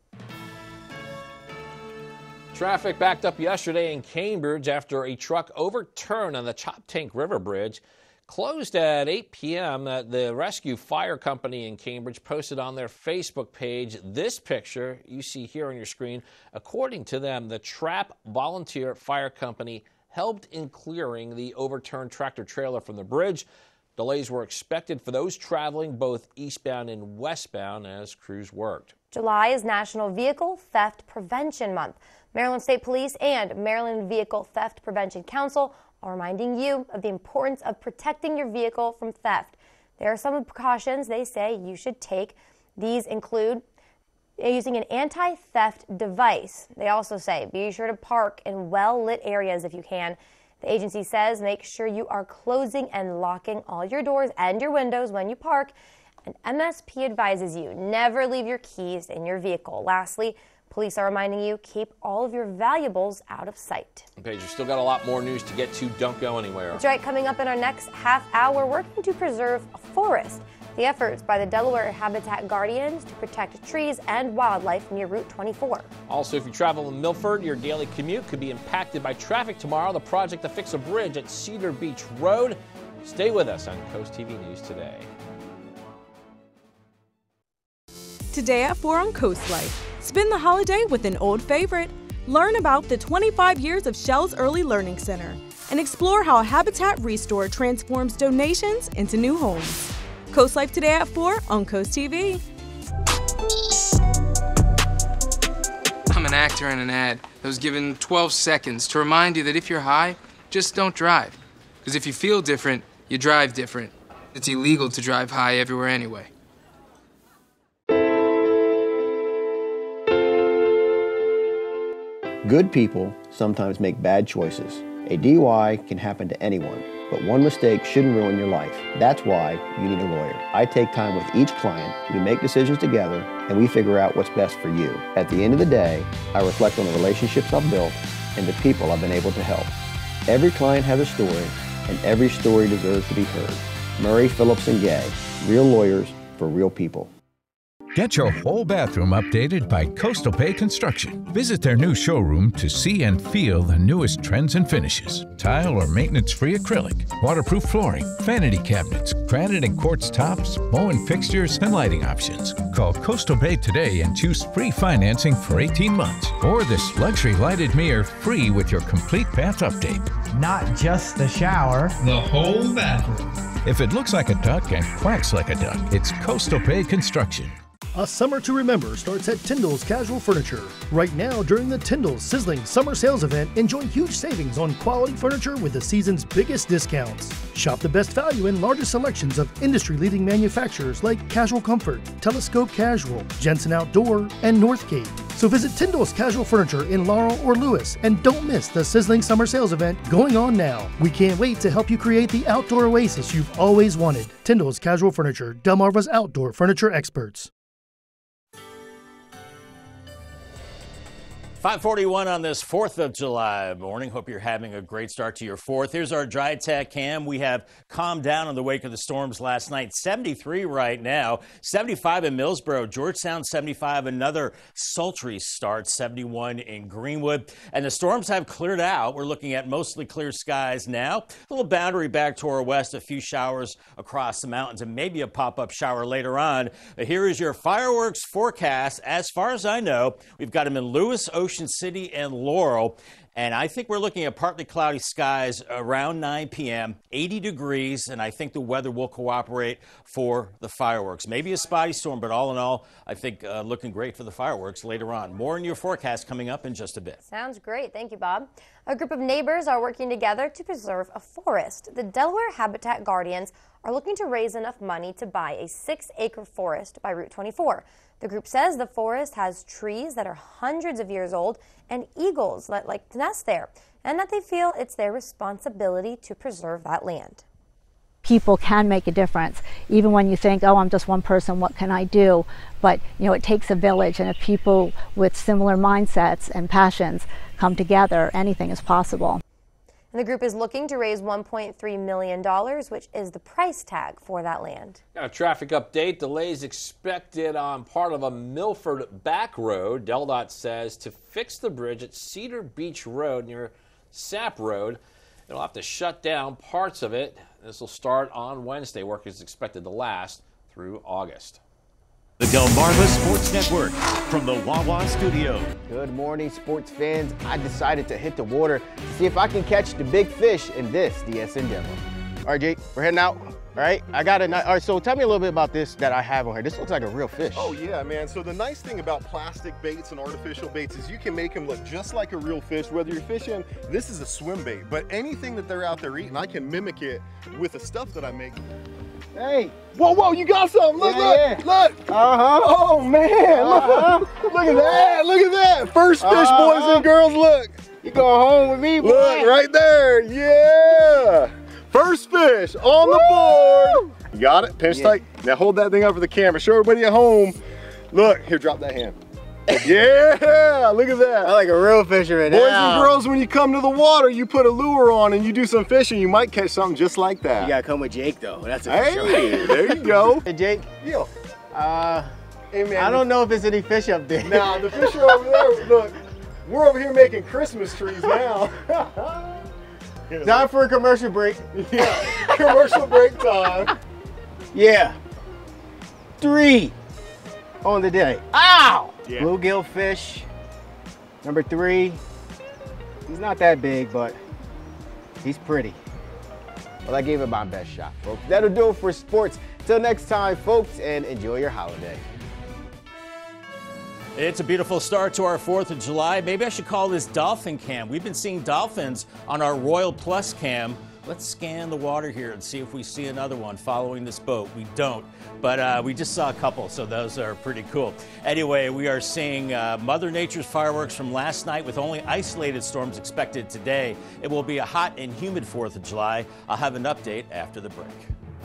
Speaker 4: Traffic backed up yesterday in Cambridge after a truck overturned on the Choptank River Bridge. Closed at eight p m Uh, the Rescue Fire Company in Cambridge posted on their Facebook page this picture you see here on your screen. According to them, the Trapp Volunteer Fire Company helped in clearing the overturned tractor trailer from the bridge. Delays were expected for those traveling both eastbound and westbound as crews worked.
Speaker 3: July is National Vehicle Theft Prevention Month. Maryland State Police and Maryland Vehicle Theft Prevention Council are reminding you of the importance of protecting your vehicle from theft. There are some precautions they say you should take. These include using an anti-theft device. They also say be sure to park in well-lit areas if you can. The agency says make sure you are closing and locking all your doors and your windows when you park. And M S P advises you never leave your keys in your vehicle. Lastly, police are reminding you keep all of your valuables out of sight.
Speaker 4: Paige, we've still got a lot more news to get to. Don't go anywhere.
Speaker 3: That's right. Coming up in our next half hour, we're going to preserve a forest. the efforts by the Delaware Habitat Guardians to protect trees and wildlife near Route twenty-four.
Speaker 4: Also, if you travel in Milford, your daily commute could be impacted by traffic tomorrow. The project to fix a bridge at Cedar Beach Road. Stay with us on Coast T V News Today.
Speaker 8: Today at four on Coast Life. Spend the holiday with an old favorite. Learn about the twenty-five years of Shell's Early Learning Center and explore how Habitat Restore transforms donations into new homes. Coast Life today at four on Coast T V.
Speaker 11: I'm an actor in an ad that was given twelve seconds to remind you that if you're high, just don't drive. Because if you feel different, you drive different. It's illegal to drive high everywhere anyway.
Speaker 12: Good people sometimes make bad choices. A D U I can happen to anyone, but one mistake shouldn't ruin your life. That's why you need a lawyer. I take time with each client, we make decisions together, and we figure out what's best for you. At the end of the day, I reflect on the relationships I've built and the people I've been able to help. Every client has a story, and every story deserves to be heard. Murray, Phillips and Gay, real lawyers for real people.
Speaker 15: Get your whole bathroom updated by Coastal Bay Construction. Visit their new showroom to see and feel the newest trends and finishes. Tile or maintenance-free acrylic, waterproof flooring, vanity cabinets, granite and quartz tops, Moen fixtures, and lighting options. Call Coastal Bay today and choose free financing for eighteen months. Or this luxury lighted mirror free with your complete bath update.
Speaker 25: Not just the shower, the whole bathroom.
Speaker 15: If it looks like a duck and quacks like a duck, it's Coastal Bay Construction.
Speaker 20: A summer to remember starts at Tyndall's Casual Furniture. Right now, during the Tyndall's Sizzling Summer Sales Event, enjoy huge savings on quality furniture with the season's biggest discounts. Shop the best value and largest selections of industry-leading manufacturers like Casual Comfort, Telescope Casual, Jensen Outdoor, and Northgate. So visit Tyndall's Casual Furniture in Laurel or Lewis and don't miss the Sizzling Summer Sales Event going on now. We can't wait to help you create the outdoor oasis you've always wanted. Tyndall's Casual Furniture, Delmarva's outdoor furniture experts.
Speaker 2: five forty-one on this fourth of July morning. Hope you're having a great start to your fourth. Here's our Dry Tech cam. We have calmed down in the wake of the storms last night. seventy-three right now. seventy-five in Millsboro. Georgetown seventy-five. Another sultry start. seventy-one in Greenwood. And the storms have cleared out. We're looking at mostly clear skies now. A little boundary back to our west. A few showers across the mountains and maybe a pop-up shower later on. But here is your fireworks forecast. As far as I know, we've got them in Lewis, Ocean City and Laurel, and I think we're looking at partly cloudy skies around nine p m, eighty degrees, and I think the weather will cooperate for the fireworks. Maybe a spotty storm, but all in all, I think uh, looking great for the fireworks later on. More in your forecast coming up in just a bit.
Speaker 3: Sounds great. Thank you, Bob. A group of neighbors are working together to preserve a forest. The Delaware Habitat Guardians are looking to raise enough money to buy a six-acre forest by Route twenty-four. The group says the forest has trees that are hundreds of years old and eagles that like to nest there, and that they feel it's their responsibility to preserve that land.
Speaker 26: People can make a difference, even when you think, oh, I'm just one person, what can I do? But, you know, it takes a village, and if people with similar mindsets and passions come together, anything is possible.
Speaker 3: And the group is looking to raise one point three million dollars, which is the price tag for that land.
Speaker 4: Got a traffic update. Delays expected on part of a Milford back road. DelDOT says to fix the bridge at Cedar Beach Road near Sap Road. They'll have to shut down parts of it. This will start on Wednesday. Work is expected to last through August.
Speaker 1: The Delmarva Sports Network from the Wawa studio.
Speaker 27: Good morning, sports fans. I decided to hit the water to see if I can catch the big fish in this D S N demo. All right, Jake, we're heading out. All right, I got it. All right, so tell me a little bit about this that I have on here. This looks like a real fish.
Speaker 28: Oh yeah, man. So the nice thing about plastic baits and artificial baits is you can make them look just like a real fish. Whether you're fishing, this is a swim bait, but anything that they're out there eating, I can mimic it with the stuff that I make.
Speaker 27: Hey.
Speaker 28: Whoa, whoa, you got something. Look,
Speaker 27: yeah,
Speaker 28: look,
Speaker 27: yeah.
Speaker 28: look.
Speaker 27: Uh-huh.
Speaker 28: Oh, man.
Speaker 27: Uh-huh.
Speaker 28: Look, look at that. Look at that. First fish,
Speaker 27: uh-huh.
Speaker 28: boys and girls, look.
Speaker 27: You going home with me, boy.
Speaker 28: Look, right there. Yeah. First fish on the board. You got it? Pinch yeah. tight. Now hold that thing up for the camera. Show everybody at home. Look, here, drop that hand. Yeah, look at that.
Speaker 27: I like a real fisherman.
Speaker 28: Boys
Speaker 27: now.
Speaker 28: and girls, when you come to the water, you put a lure on and you do some fishing, you might catch something just like that.
Speaker 27: You gotta come with Jake though. That's a
Speaker 28: Hey,
Speaker 27: sure.
Speaker 28: there you go.
Speaker 27: Hey Jake.
Speaker 28: Yeah.
Speaker 27: Uh,
Speaker 28: hey man.
Speaker 27: I don't know if there's any fish up there.
Speaker 28: Nah, the fish are over there. Look, we're over here making Christmas trees now.
Speaker 27: Time for a commercial break.
Speaker 28: Yeah, commercial break time.
Speaker 27: Yeah. Three on the day. Ow!
Speaker 28: Yeah.
Speaker 27: Bluegill fish. Number three. He's not that big, but he's pretty. Well, I gave it my best shot, folks. That'll do it for sports. Till next time, folks, and enjoy your holiday.
Speaker 2: It's a beautiful start to our fourth of July. Maybe I should call this Dolphin Cam. We've been seeing dolphins on our Royal Plus cam. Let's scan the water here and see if we see another one following this boat. We don't, but uh, we just saw a couple, so those are pretty cool. Anyway, we are seeing uh, Mother Nature's fireworks from last night with only isolated storms expected today. It will be a hot and humid fourth of July. I'll have an update after the break.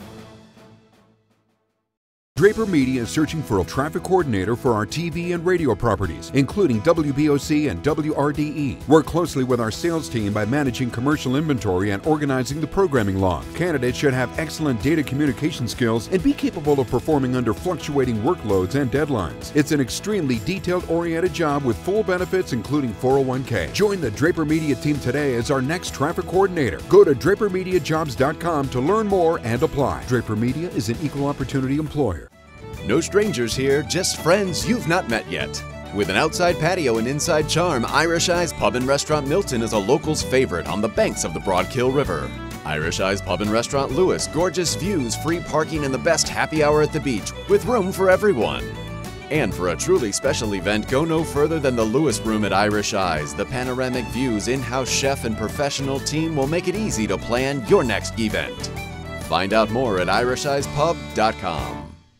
Speaker 13: Draper Media is searching for a traffic coordinator for our T V and radio properties, including W B O C and W R D E. Work closely with our sales team by managing commercial inventory and organizing the programming log. Candidates should have excellent data communication skills and be capable of performing under fluctuating workloads and deadlines. It's an extremely detailed-oriented job with full benefits, including four oh one K. Join the Draper Media team today as our next traffic coordinator. Go to draper media jobs dot com to learn more and apply. Draper Media is an equal opportunity employer.
Speaker 14: No strangers here, just friends you've not met yet. With an outside patio and inside charm, Irish Eyes Pub and Restaurant Milton is a local's favorite on the banks of the Broadkill River. Irish Eyes Pub and Restaurant Lewis, gorgeous views, free parking, and the best happy hour at the beach, with room for everyone. And for a truly special event, go no further than the Lewis Room at Irish Eyes. The panoramic views, in-house chef, and professional team will make it easy to plan your next event. Find out more at irish eyes pub dot com.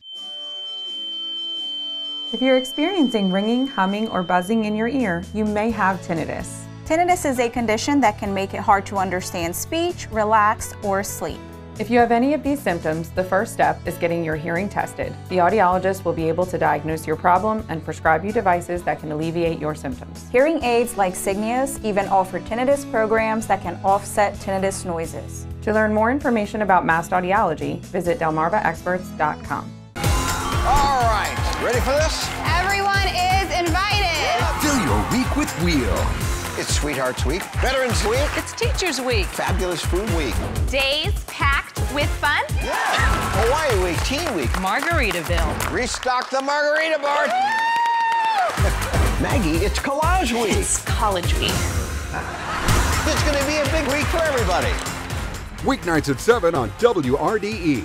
Speaker 16: If you're experiencing ringing, humming, or buzzing in your ear, you may have tinnitus.
Speaker 17: Tinnitus is a condition that can make it hard to understand speech, relax, or sleep.
Speaker 16: If you have any of these symptoms, the first step is getting your hearing tested. The audiologist will be able to diagnose your problem and prescribe you devices that can alleviate your symptoms.
Speaker 17: Hearing aids like Signius even offer tinnitus programs that can offset tinnitus noises.
Speaker 16: To learn more information about Mast Audiology, visit delmarva experts dot com.
Speaker 18: All right, ready for this?
Speaker 19: Everyone is invited.
Speaker 18: Fill your week with Wheel. It's Sweethearts Week, Veterans Week.
Speaker 19: It's Teachers Week.
Speaker 18: Fabulous Food Week.
Speaker 19: Days packed with fun.
Speaker 18: Yeah. Hawaii Week, Teen Week.
Speaker 19: Margaritaville.
Speaker 18: Restock the margarita bar. Maggie, it's Collage Week.
Speaker 19: It's College Week.
Speaker 18: It's going to be a big week for everybody.
Speaker 13: Weeknights at seven on W R D E.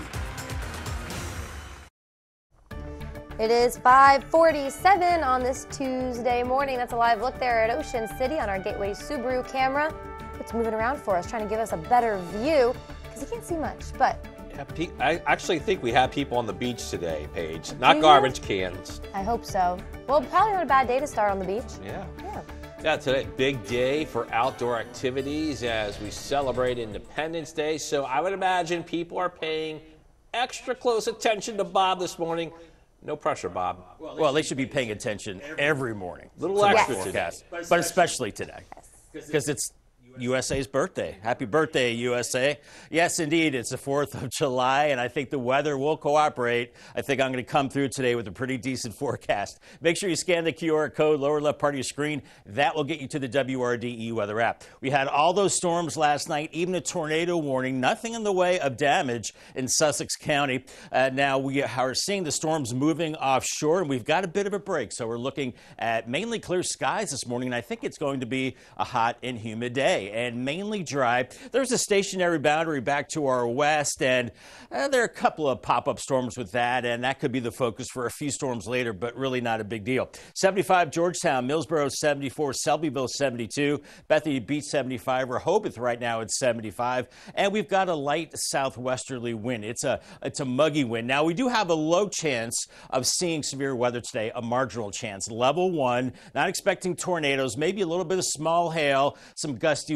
Speaker 3: It is five forty-seven on this Tuesday morning. That's a live look there at Ocean City on our Gateway Subaru camera. It's moving around for us, trying to give us a better view because you can't see much, but
Speaker 4: Yeah, I actually think we have people on the beach today, Paige. Not garbage cans.
Speaker 3: I hope so. Well, probably not a bad day to start on the beach.
Speaker 4: Yeah.
Speaker 3: Yeah.
Speaker 4: Yeah, today, big day for outdoor activities as we celebrate Independence Day. So I would imagine people are paying extra close attention to Bob this morning. No pressure, Bob.
Speaker 2: Well, they should be paying attention every morning.
Speaker 4: Little
Speaker 2: to the
Speaker 4: extra
Speaker 2: forecast,
Speaker 4: today.
Speaker 2: but especially today, because it's U S A's birthday. Happy birthday, U S A. Yes, indeed, it's the fourth of July, and I think the weather will cooperate. I think I'm going to come through today with a pretty decent forecast. Make sure you scan the Q R code, lower left part of your screen. That will get you to the W R D E weather app. We had all those storms last night, even a tornado warning. Nothing in the way of damage in Sussex County. Uh, now, we are seeing the storms moving offshore, and we've got a bit of a break. So we're looking at mainly clear skies this morning, and I think it's going to be a hot and humid day and mainly dry. There's a stationary boundary back to our west, and uh, there are a couple of pop-up storms with that, and that could be the focus for a few storms later, but really not a big deal. seventy-five Georgetown, Millsboro seventy-four, Selbyville seventy-two, Bethany Beach seventy-five, Rehoboth right now at seventy-five, and we've got a light southwesterly wind. It's a it's a muggy wind. Now, we do have a low chance of seeing severe weather today, a marginal chance. Level one, not expecting tornadoes, maybe a little bit of small hail, some gusty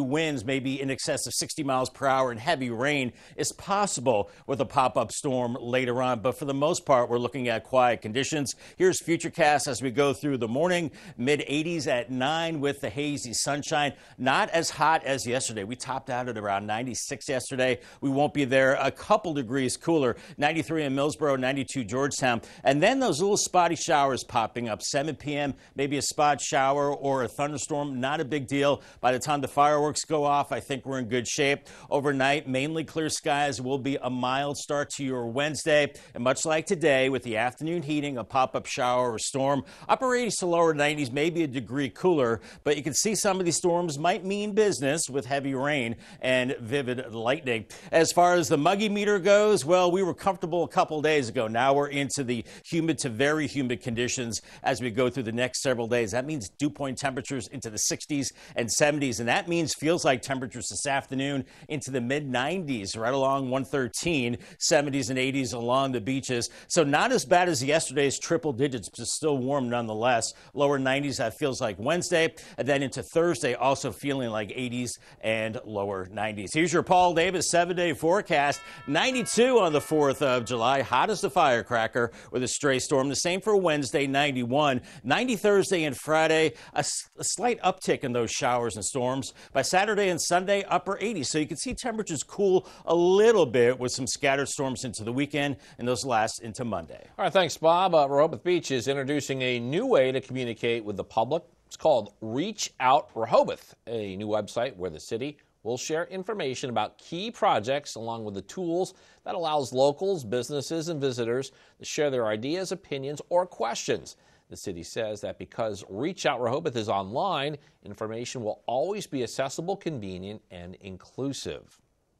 Speaker 2: winds, maybe in excess of sixty miles per hour, and heavy rain is possible with a pop-up storm later on. But for the most part, we're looking at quiet conditions. Here's Futurecast as we go through the morning. mid eighties at nine with the hazy sunshine. Not as hot as yesterday. We topped out at around ninety-six yesterday. We won't be there. A couple degrees cooler. ninety-three in Millsboro, ninety-two Georgetown. And then those little spotty showers popping up. seven p m, maybe a spot shower or a thunderstorm. Not a big deal. By the time the fireworks go off, I think we're in good shape. Overnight, mainly clear skies. Will be a mild start to your Wednesday. And much like today, with the afternoon heating, a pop-up shower or storm. Upper eighties to lower nineties, maybe a degree cooler. But you can see some of these storms might mean business with heavy rain and vivid lightning. As far as the muggy meter goes, well, we were comfortable a couple days ago. Now we're into the humid to very humid conditions as we go through the next several days. That means dew point temperatures into the sixties and seventies, and that means feels like temperatures this afternoon into the mid nineties, right along one thirteen, seventies and eighties along the beaches. So not as bad as yesterday's triple digits, but still warm nonetheless. Lower nineties, that feels like Wednesday, and then into Thursday, also feeling like eighties and lower nineties. Here's your Paul Davis seven-day forecast. ninety-two on the fourth of July, hot as the firecracker with a stray storm. The same for Wednesday, ninety-one. ninety Thursday and Friday, a, a slight uptick in those showers and storms. By Saturday and Sunday, upper eighties. So you can see temperatures cool a little bit with some scattered storms into the weekend, and those last into Monday.
Speaker 4: All right, thanks, Bob. Uh, Rehoboth Beach is introducing a new way to communicate with the public. It's called Reach Out Rehoboth, a new website where the city will share information about key projects along with the tools that allows locals, businesses, and visitors to share their ideas, opinions, or questions. The city says that because Reach Out Rehoboth is online, information will always be accessible, convenient, and inclusive.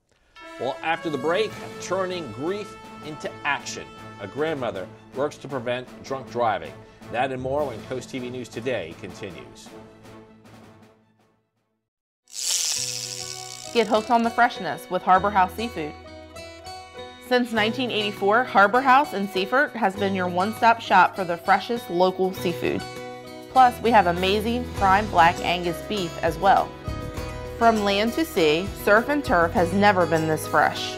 Speaker 4: Well, after the break, turning grief into action. A grandmother works to prevent drunk driving. That and more when Coast T V News Today continues.
Speaker 5: Get hooked on the freshness with Harbor House Seafood. Since nineteen eighty-four, Harbor House in Seaford has been your one-stop shop for the freshest local seafood. Plus, we have amazing prime black Angus beef as well. From land to sea, surf and turf has never been this fresh.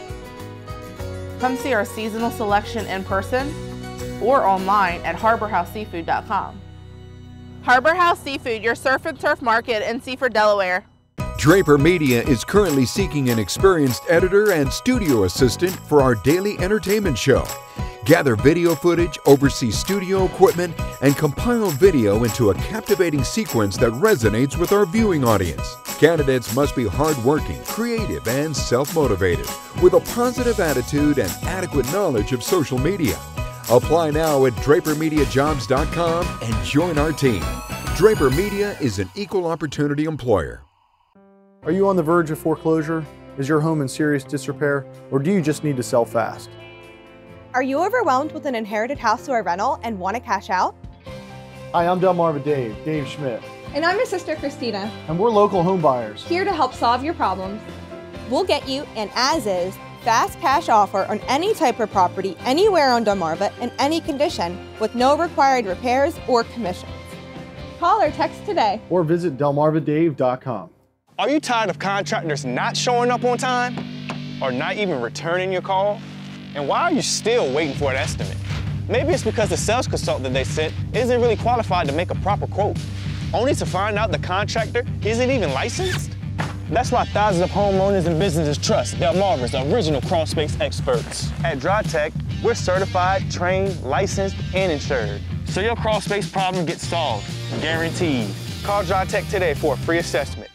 Speaker 5: Come see our seasonal selection in person or online at harbor house seafood dot com. Harbor House Seafood, your surf and turf market in Seaford, Delaware.
Speaker 13: Draper Media is currently seeking an experienced editor and studio assistant for our daily entertainment show. Gather video footage, oversee studio equipment, and compile video into a captivating sequence that resonates with our viewing audience. Candidates must be hardworking, creative, and self-motivated, with a positive attitude and adequate knowledge of social media. Apply now at draper media jobs dot com and join our team. Draper Media is an equal opportunity employer.
Speaker 6: Are you on the verge of foreclosure? Is your home in serious disrepair? Or do you just need to sell fast?
Speaker 9: Are you overwhelmed with an inherited house or a rental and want to cash out?
Speaker 6: Hi, I'm Delmarva Dave, Dave Schmidt.
Speaker 10: And I'm your sister Christina.
Speaker 6: And we're local home buyers.
Speaker 10: Here to help solve your problems.
Speaker 9: We'll get you an as-is, fast cash offer on any type of property anywhere on Delmarva in any condition with no required repairs or commissions.
Speaker 10: Call or text today.
Speaker 6: Or visit delmarva dave dot com.
Speaker 21: Are you tired of contractors not showing up on time or not even returning your call? And why are you still waiting for an estimate? Maybe it's because the sales consultant they sent isn't really qualified to make a proper quote, only to find out the contractor isn't even licensed? That's why thousands of homeowners and businesses trust Delmarva's original crawl space experts. At DryTech, we're certified, trained, licensed, and insured. So your crawl space problem gets solved, guaranteed. Call DryTech today for a free assessment.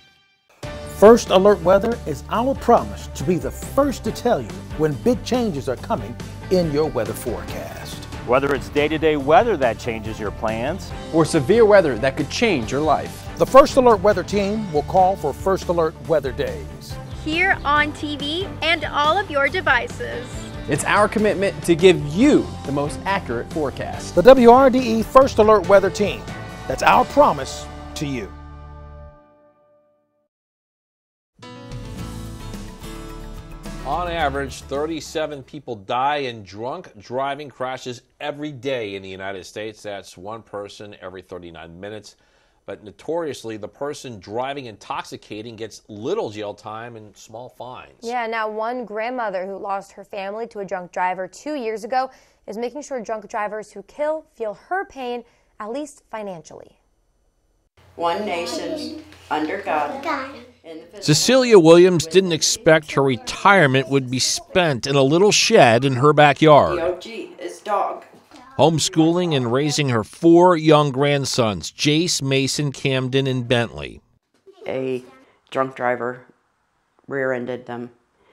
Speaker 22: First Alert Weather is our promise to be the first to tell you when big changes are coming in your weather forecast.
Speaker 23: Whether it's day-to-day weather that changes your plans,
Speaker 24: or severe weather that could change your life,
Speaker 22: the First Alert Weather team will call for First Alert Weather Days.
Speaker 29: Here on T V and all of your devices.
Speaker 24: It's our commitment to give you the most accurate forecast.
Speaker 22: The W R D E First Alert Weather team. That's our promise to you.
Speaker 4: On average, thirty-seven people die in drunk driving crashes every day in the United States. That's one person every thirty-nine minutes. But notoriously, the person driving intoxicating gets little jail time and small fines.
Speaker 3: Yeah, now one grandmother who lost her family to a drunk driver two years ago is making sure drunk drivers who kill feel her pain, at least financially.
Speaker 1: One nation, under God.
Speaker 4: Cecilia Williams didn't expect her retirement would be spent in a little shed in her backyard.
Speaker 1: The O G is dog.
Speaker 4: Homeschooling and raising her four young grandsons, Jace, Mason, Camden, and Bentley.
Speaker 1: A drunk driver rear-ended them,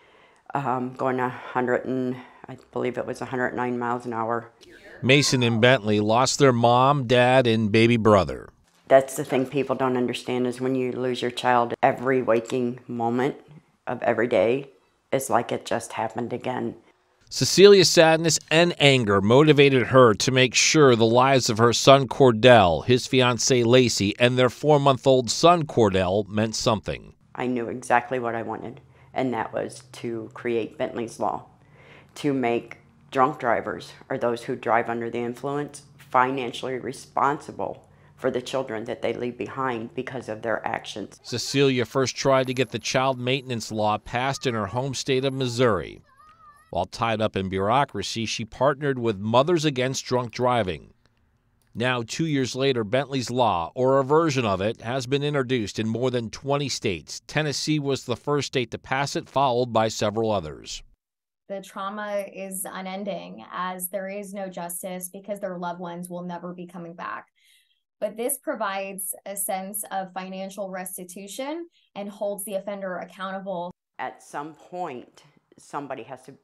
Speaker 1: um, going a hundred and I believe it was one hundred nine miles an hour.
Speaker 4: Mason and Bentley lost their mom, dad, and baby brother.
Speaker 1: That's the thing people don't understand is when you lose your child, every waking moment of every day is like it just happened again.
Speaker 4: Cecilia's sadness and anger motivated her to make sure the lives of her son Cordell, his fiancée Lacey, and their four-month-old son Cordell meant something.
Speaker 1: I knew exactly what I wanted, and that was to create Bentley's Law, to make drunk drivers, or those who drive under the influence, financially responsible for the children that they leave behind because of their actions.
Speaker 4: Cecilia first tried to get the child maintenance law passed in her home state of Missouri. While tied up in bureaucracy, she partnered with Mothers Against Drunk Driving. Now, two years later, Bentley's Law, or a version of it, has been introduced in more than twenty states. Tennessee was the first state to pass it, followed by several others.
Speaker 7: The trauma is unending as there is no justice because their loved ones will never be coming back. But this provides a sense of financial restitution and holds the offender accountable.
Speaker 1: At some point, somebody has to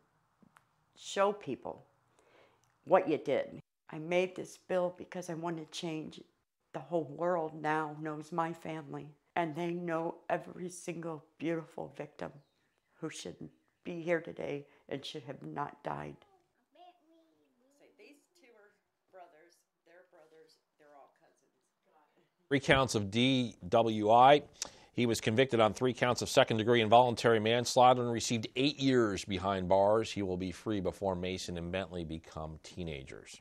Speaker 1: show people what you did. I made this bill because I want to change. The whole world now knows my family, and they know every single beautiful victim who should be here today and should have not died. These two are brothers, they're brothers, they're all cousins.
Speaker 4: Three counts of D W I. He was convicted on three counts of second-degree involuntary manslaughter and received eight years behind bars. He will be free before Mason and Bentley become teenagers.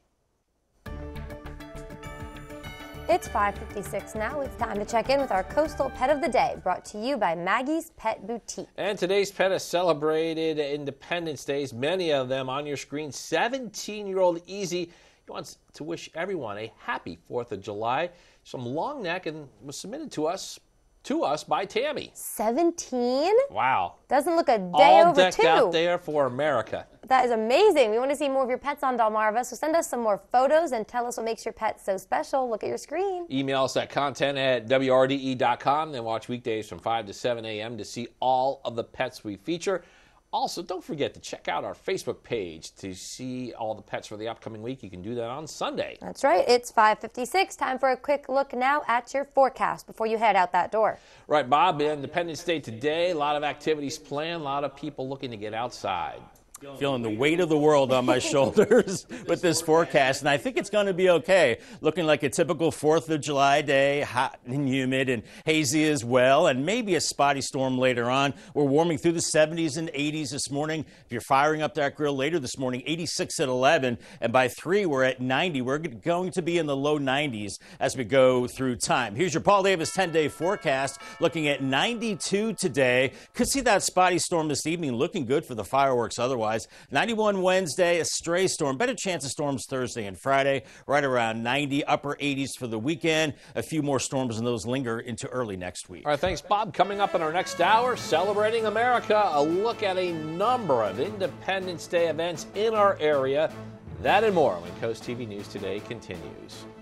Speaker 3: It's five fifty-six now. It's time to check in with our Coastal Pet of the Day, brought to you by Maggie's Pet Boutique.
Speaker 4: And today's pet has celebrated Independence Days, many of them on your screen. seventeen-year-old Easy. He wants to wish everyone a happy fourth of July. Some long neck and was submitted to us to us by Tammy.
Speaker 3: seventeen?
Speaker 4: Wow.
Speaker 3: Doesn't look a day
Speaker 4: All
Speaker 3: over
Speaker 4: decked
Speaker 3: two.
Speaker 4: out there for America.
Speaker 3: That is amazing. We want to see more of your pets on Delmarva, so send us some more photos and tell us what makes your pet so special. Look at your screen.
Speaker 4: Email us at content at W R D E dot com, then watch weekdays from five to seven a m to see all of the pets we feature. Also, don't forget to check out our Facebook page to see all the pets for the upcoming week. You can do that on Sunday.
Speaker 3: That's right. It's five fifty-six. Time for a quick look now at your forecast before you head out that door.
Speaker 4: Right, Bob. Independence Day today. A lot of activities planned. A lot of people looking to get outside.
Speaker 2: Feeling the weight of the world on my shoulders with this forecast, and I think it's going to be okay. Looking like a typical fourth of July day, hot and humid and hazy as well, and maybe a spotty storm later on. We're warming through the seventies and eighties this morning. If you're firing up that grill later this morning, eighty-six at eleven, and by three we're at ninety. We're going to be in the low nineties as we go through time. Here's your Paul Davis ten-day forecast, looking at ninety-two today. Could see that spotty storm this evening, looking good for the fireworks otherwise. ninety-one Wednesday, a stray storm. Better chance of storms Thursday and Friday. Right around ninety, upper eighties for the weekend. A few more storms, and those linger into early next week.
Speaker 4: All right, thanks, Bob. Coming up in our next hour, celebrating America, a look at a number of Independence Day events in our area. That and more when Coast T V News Today continues.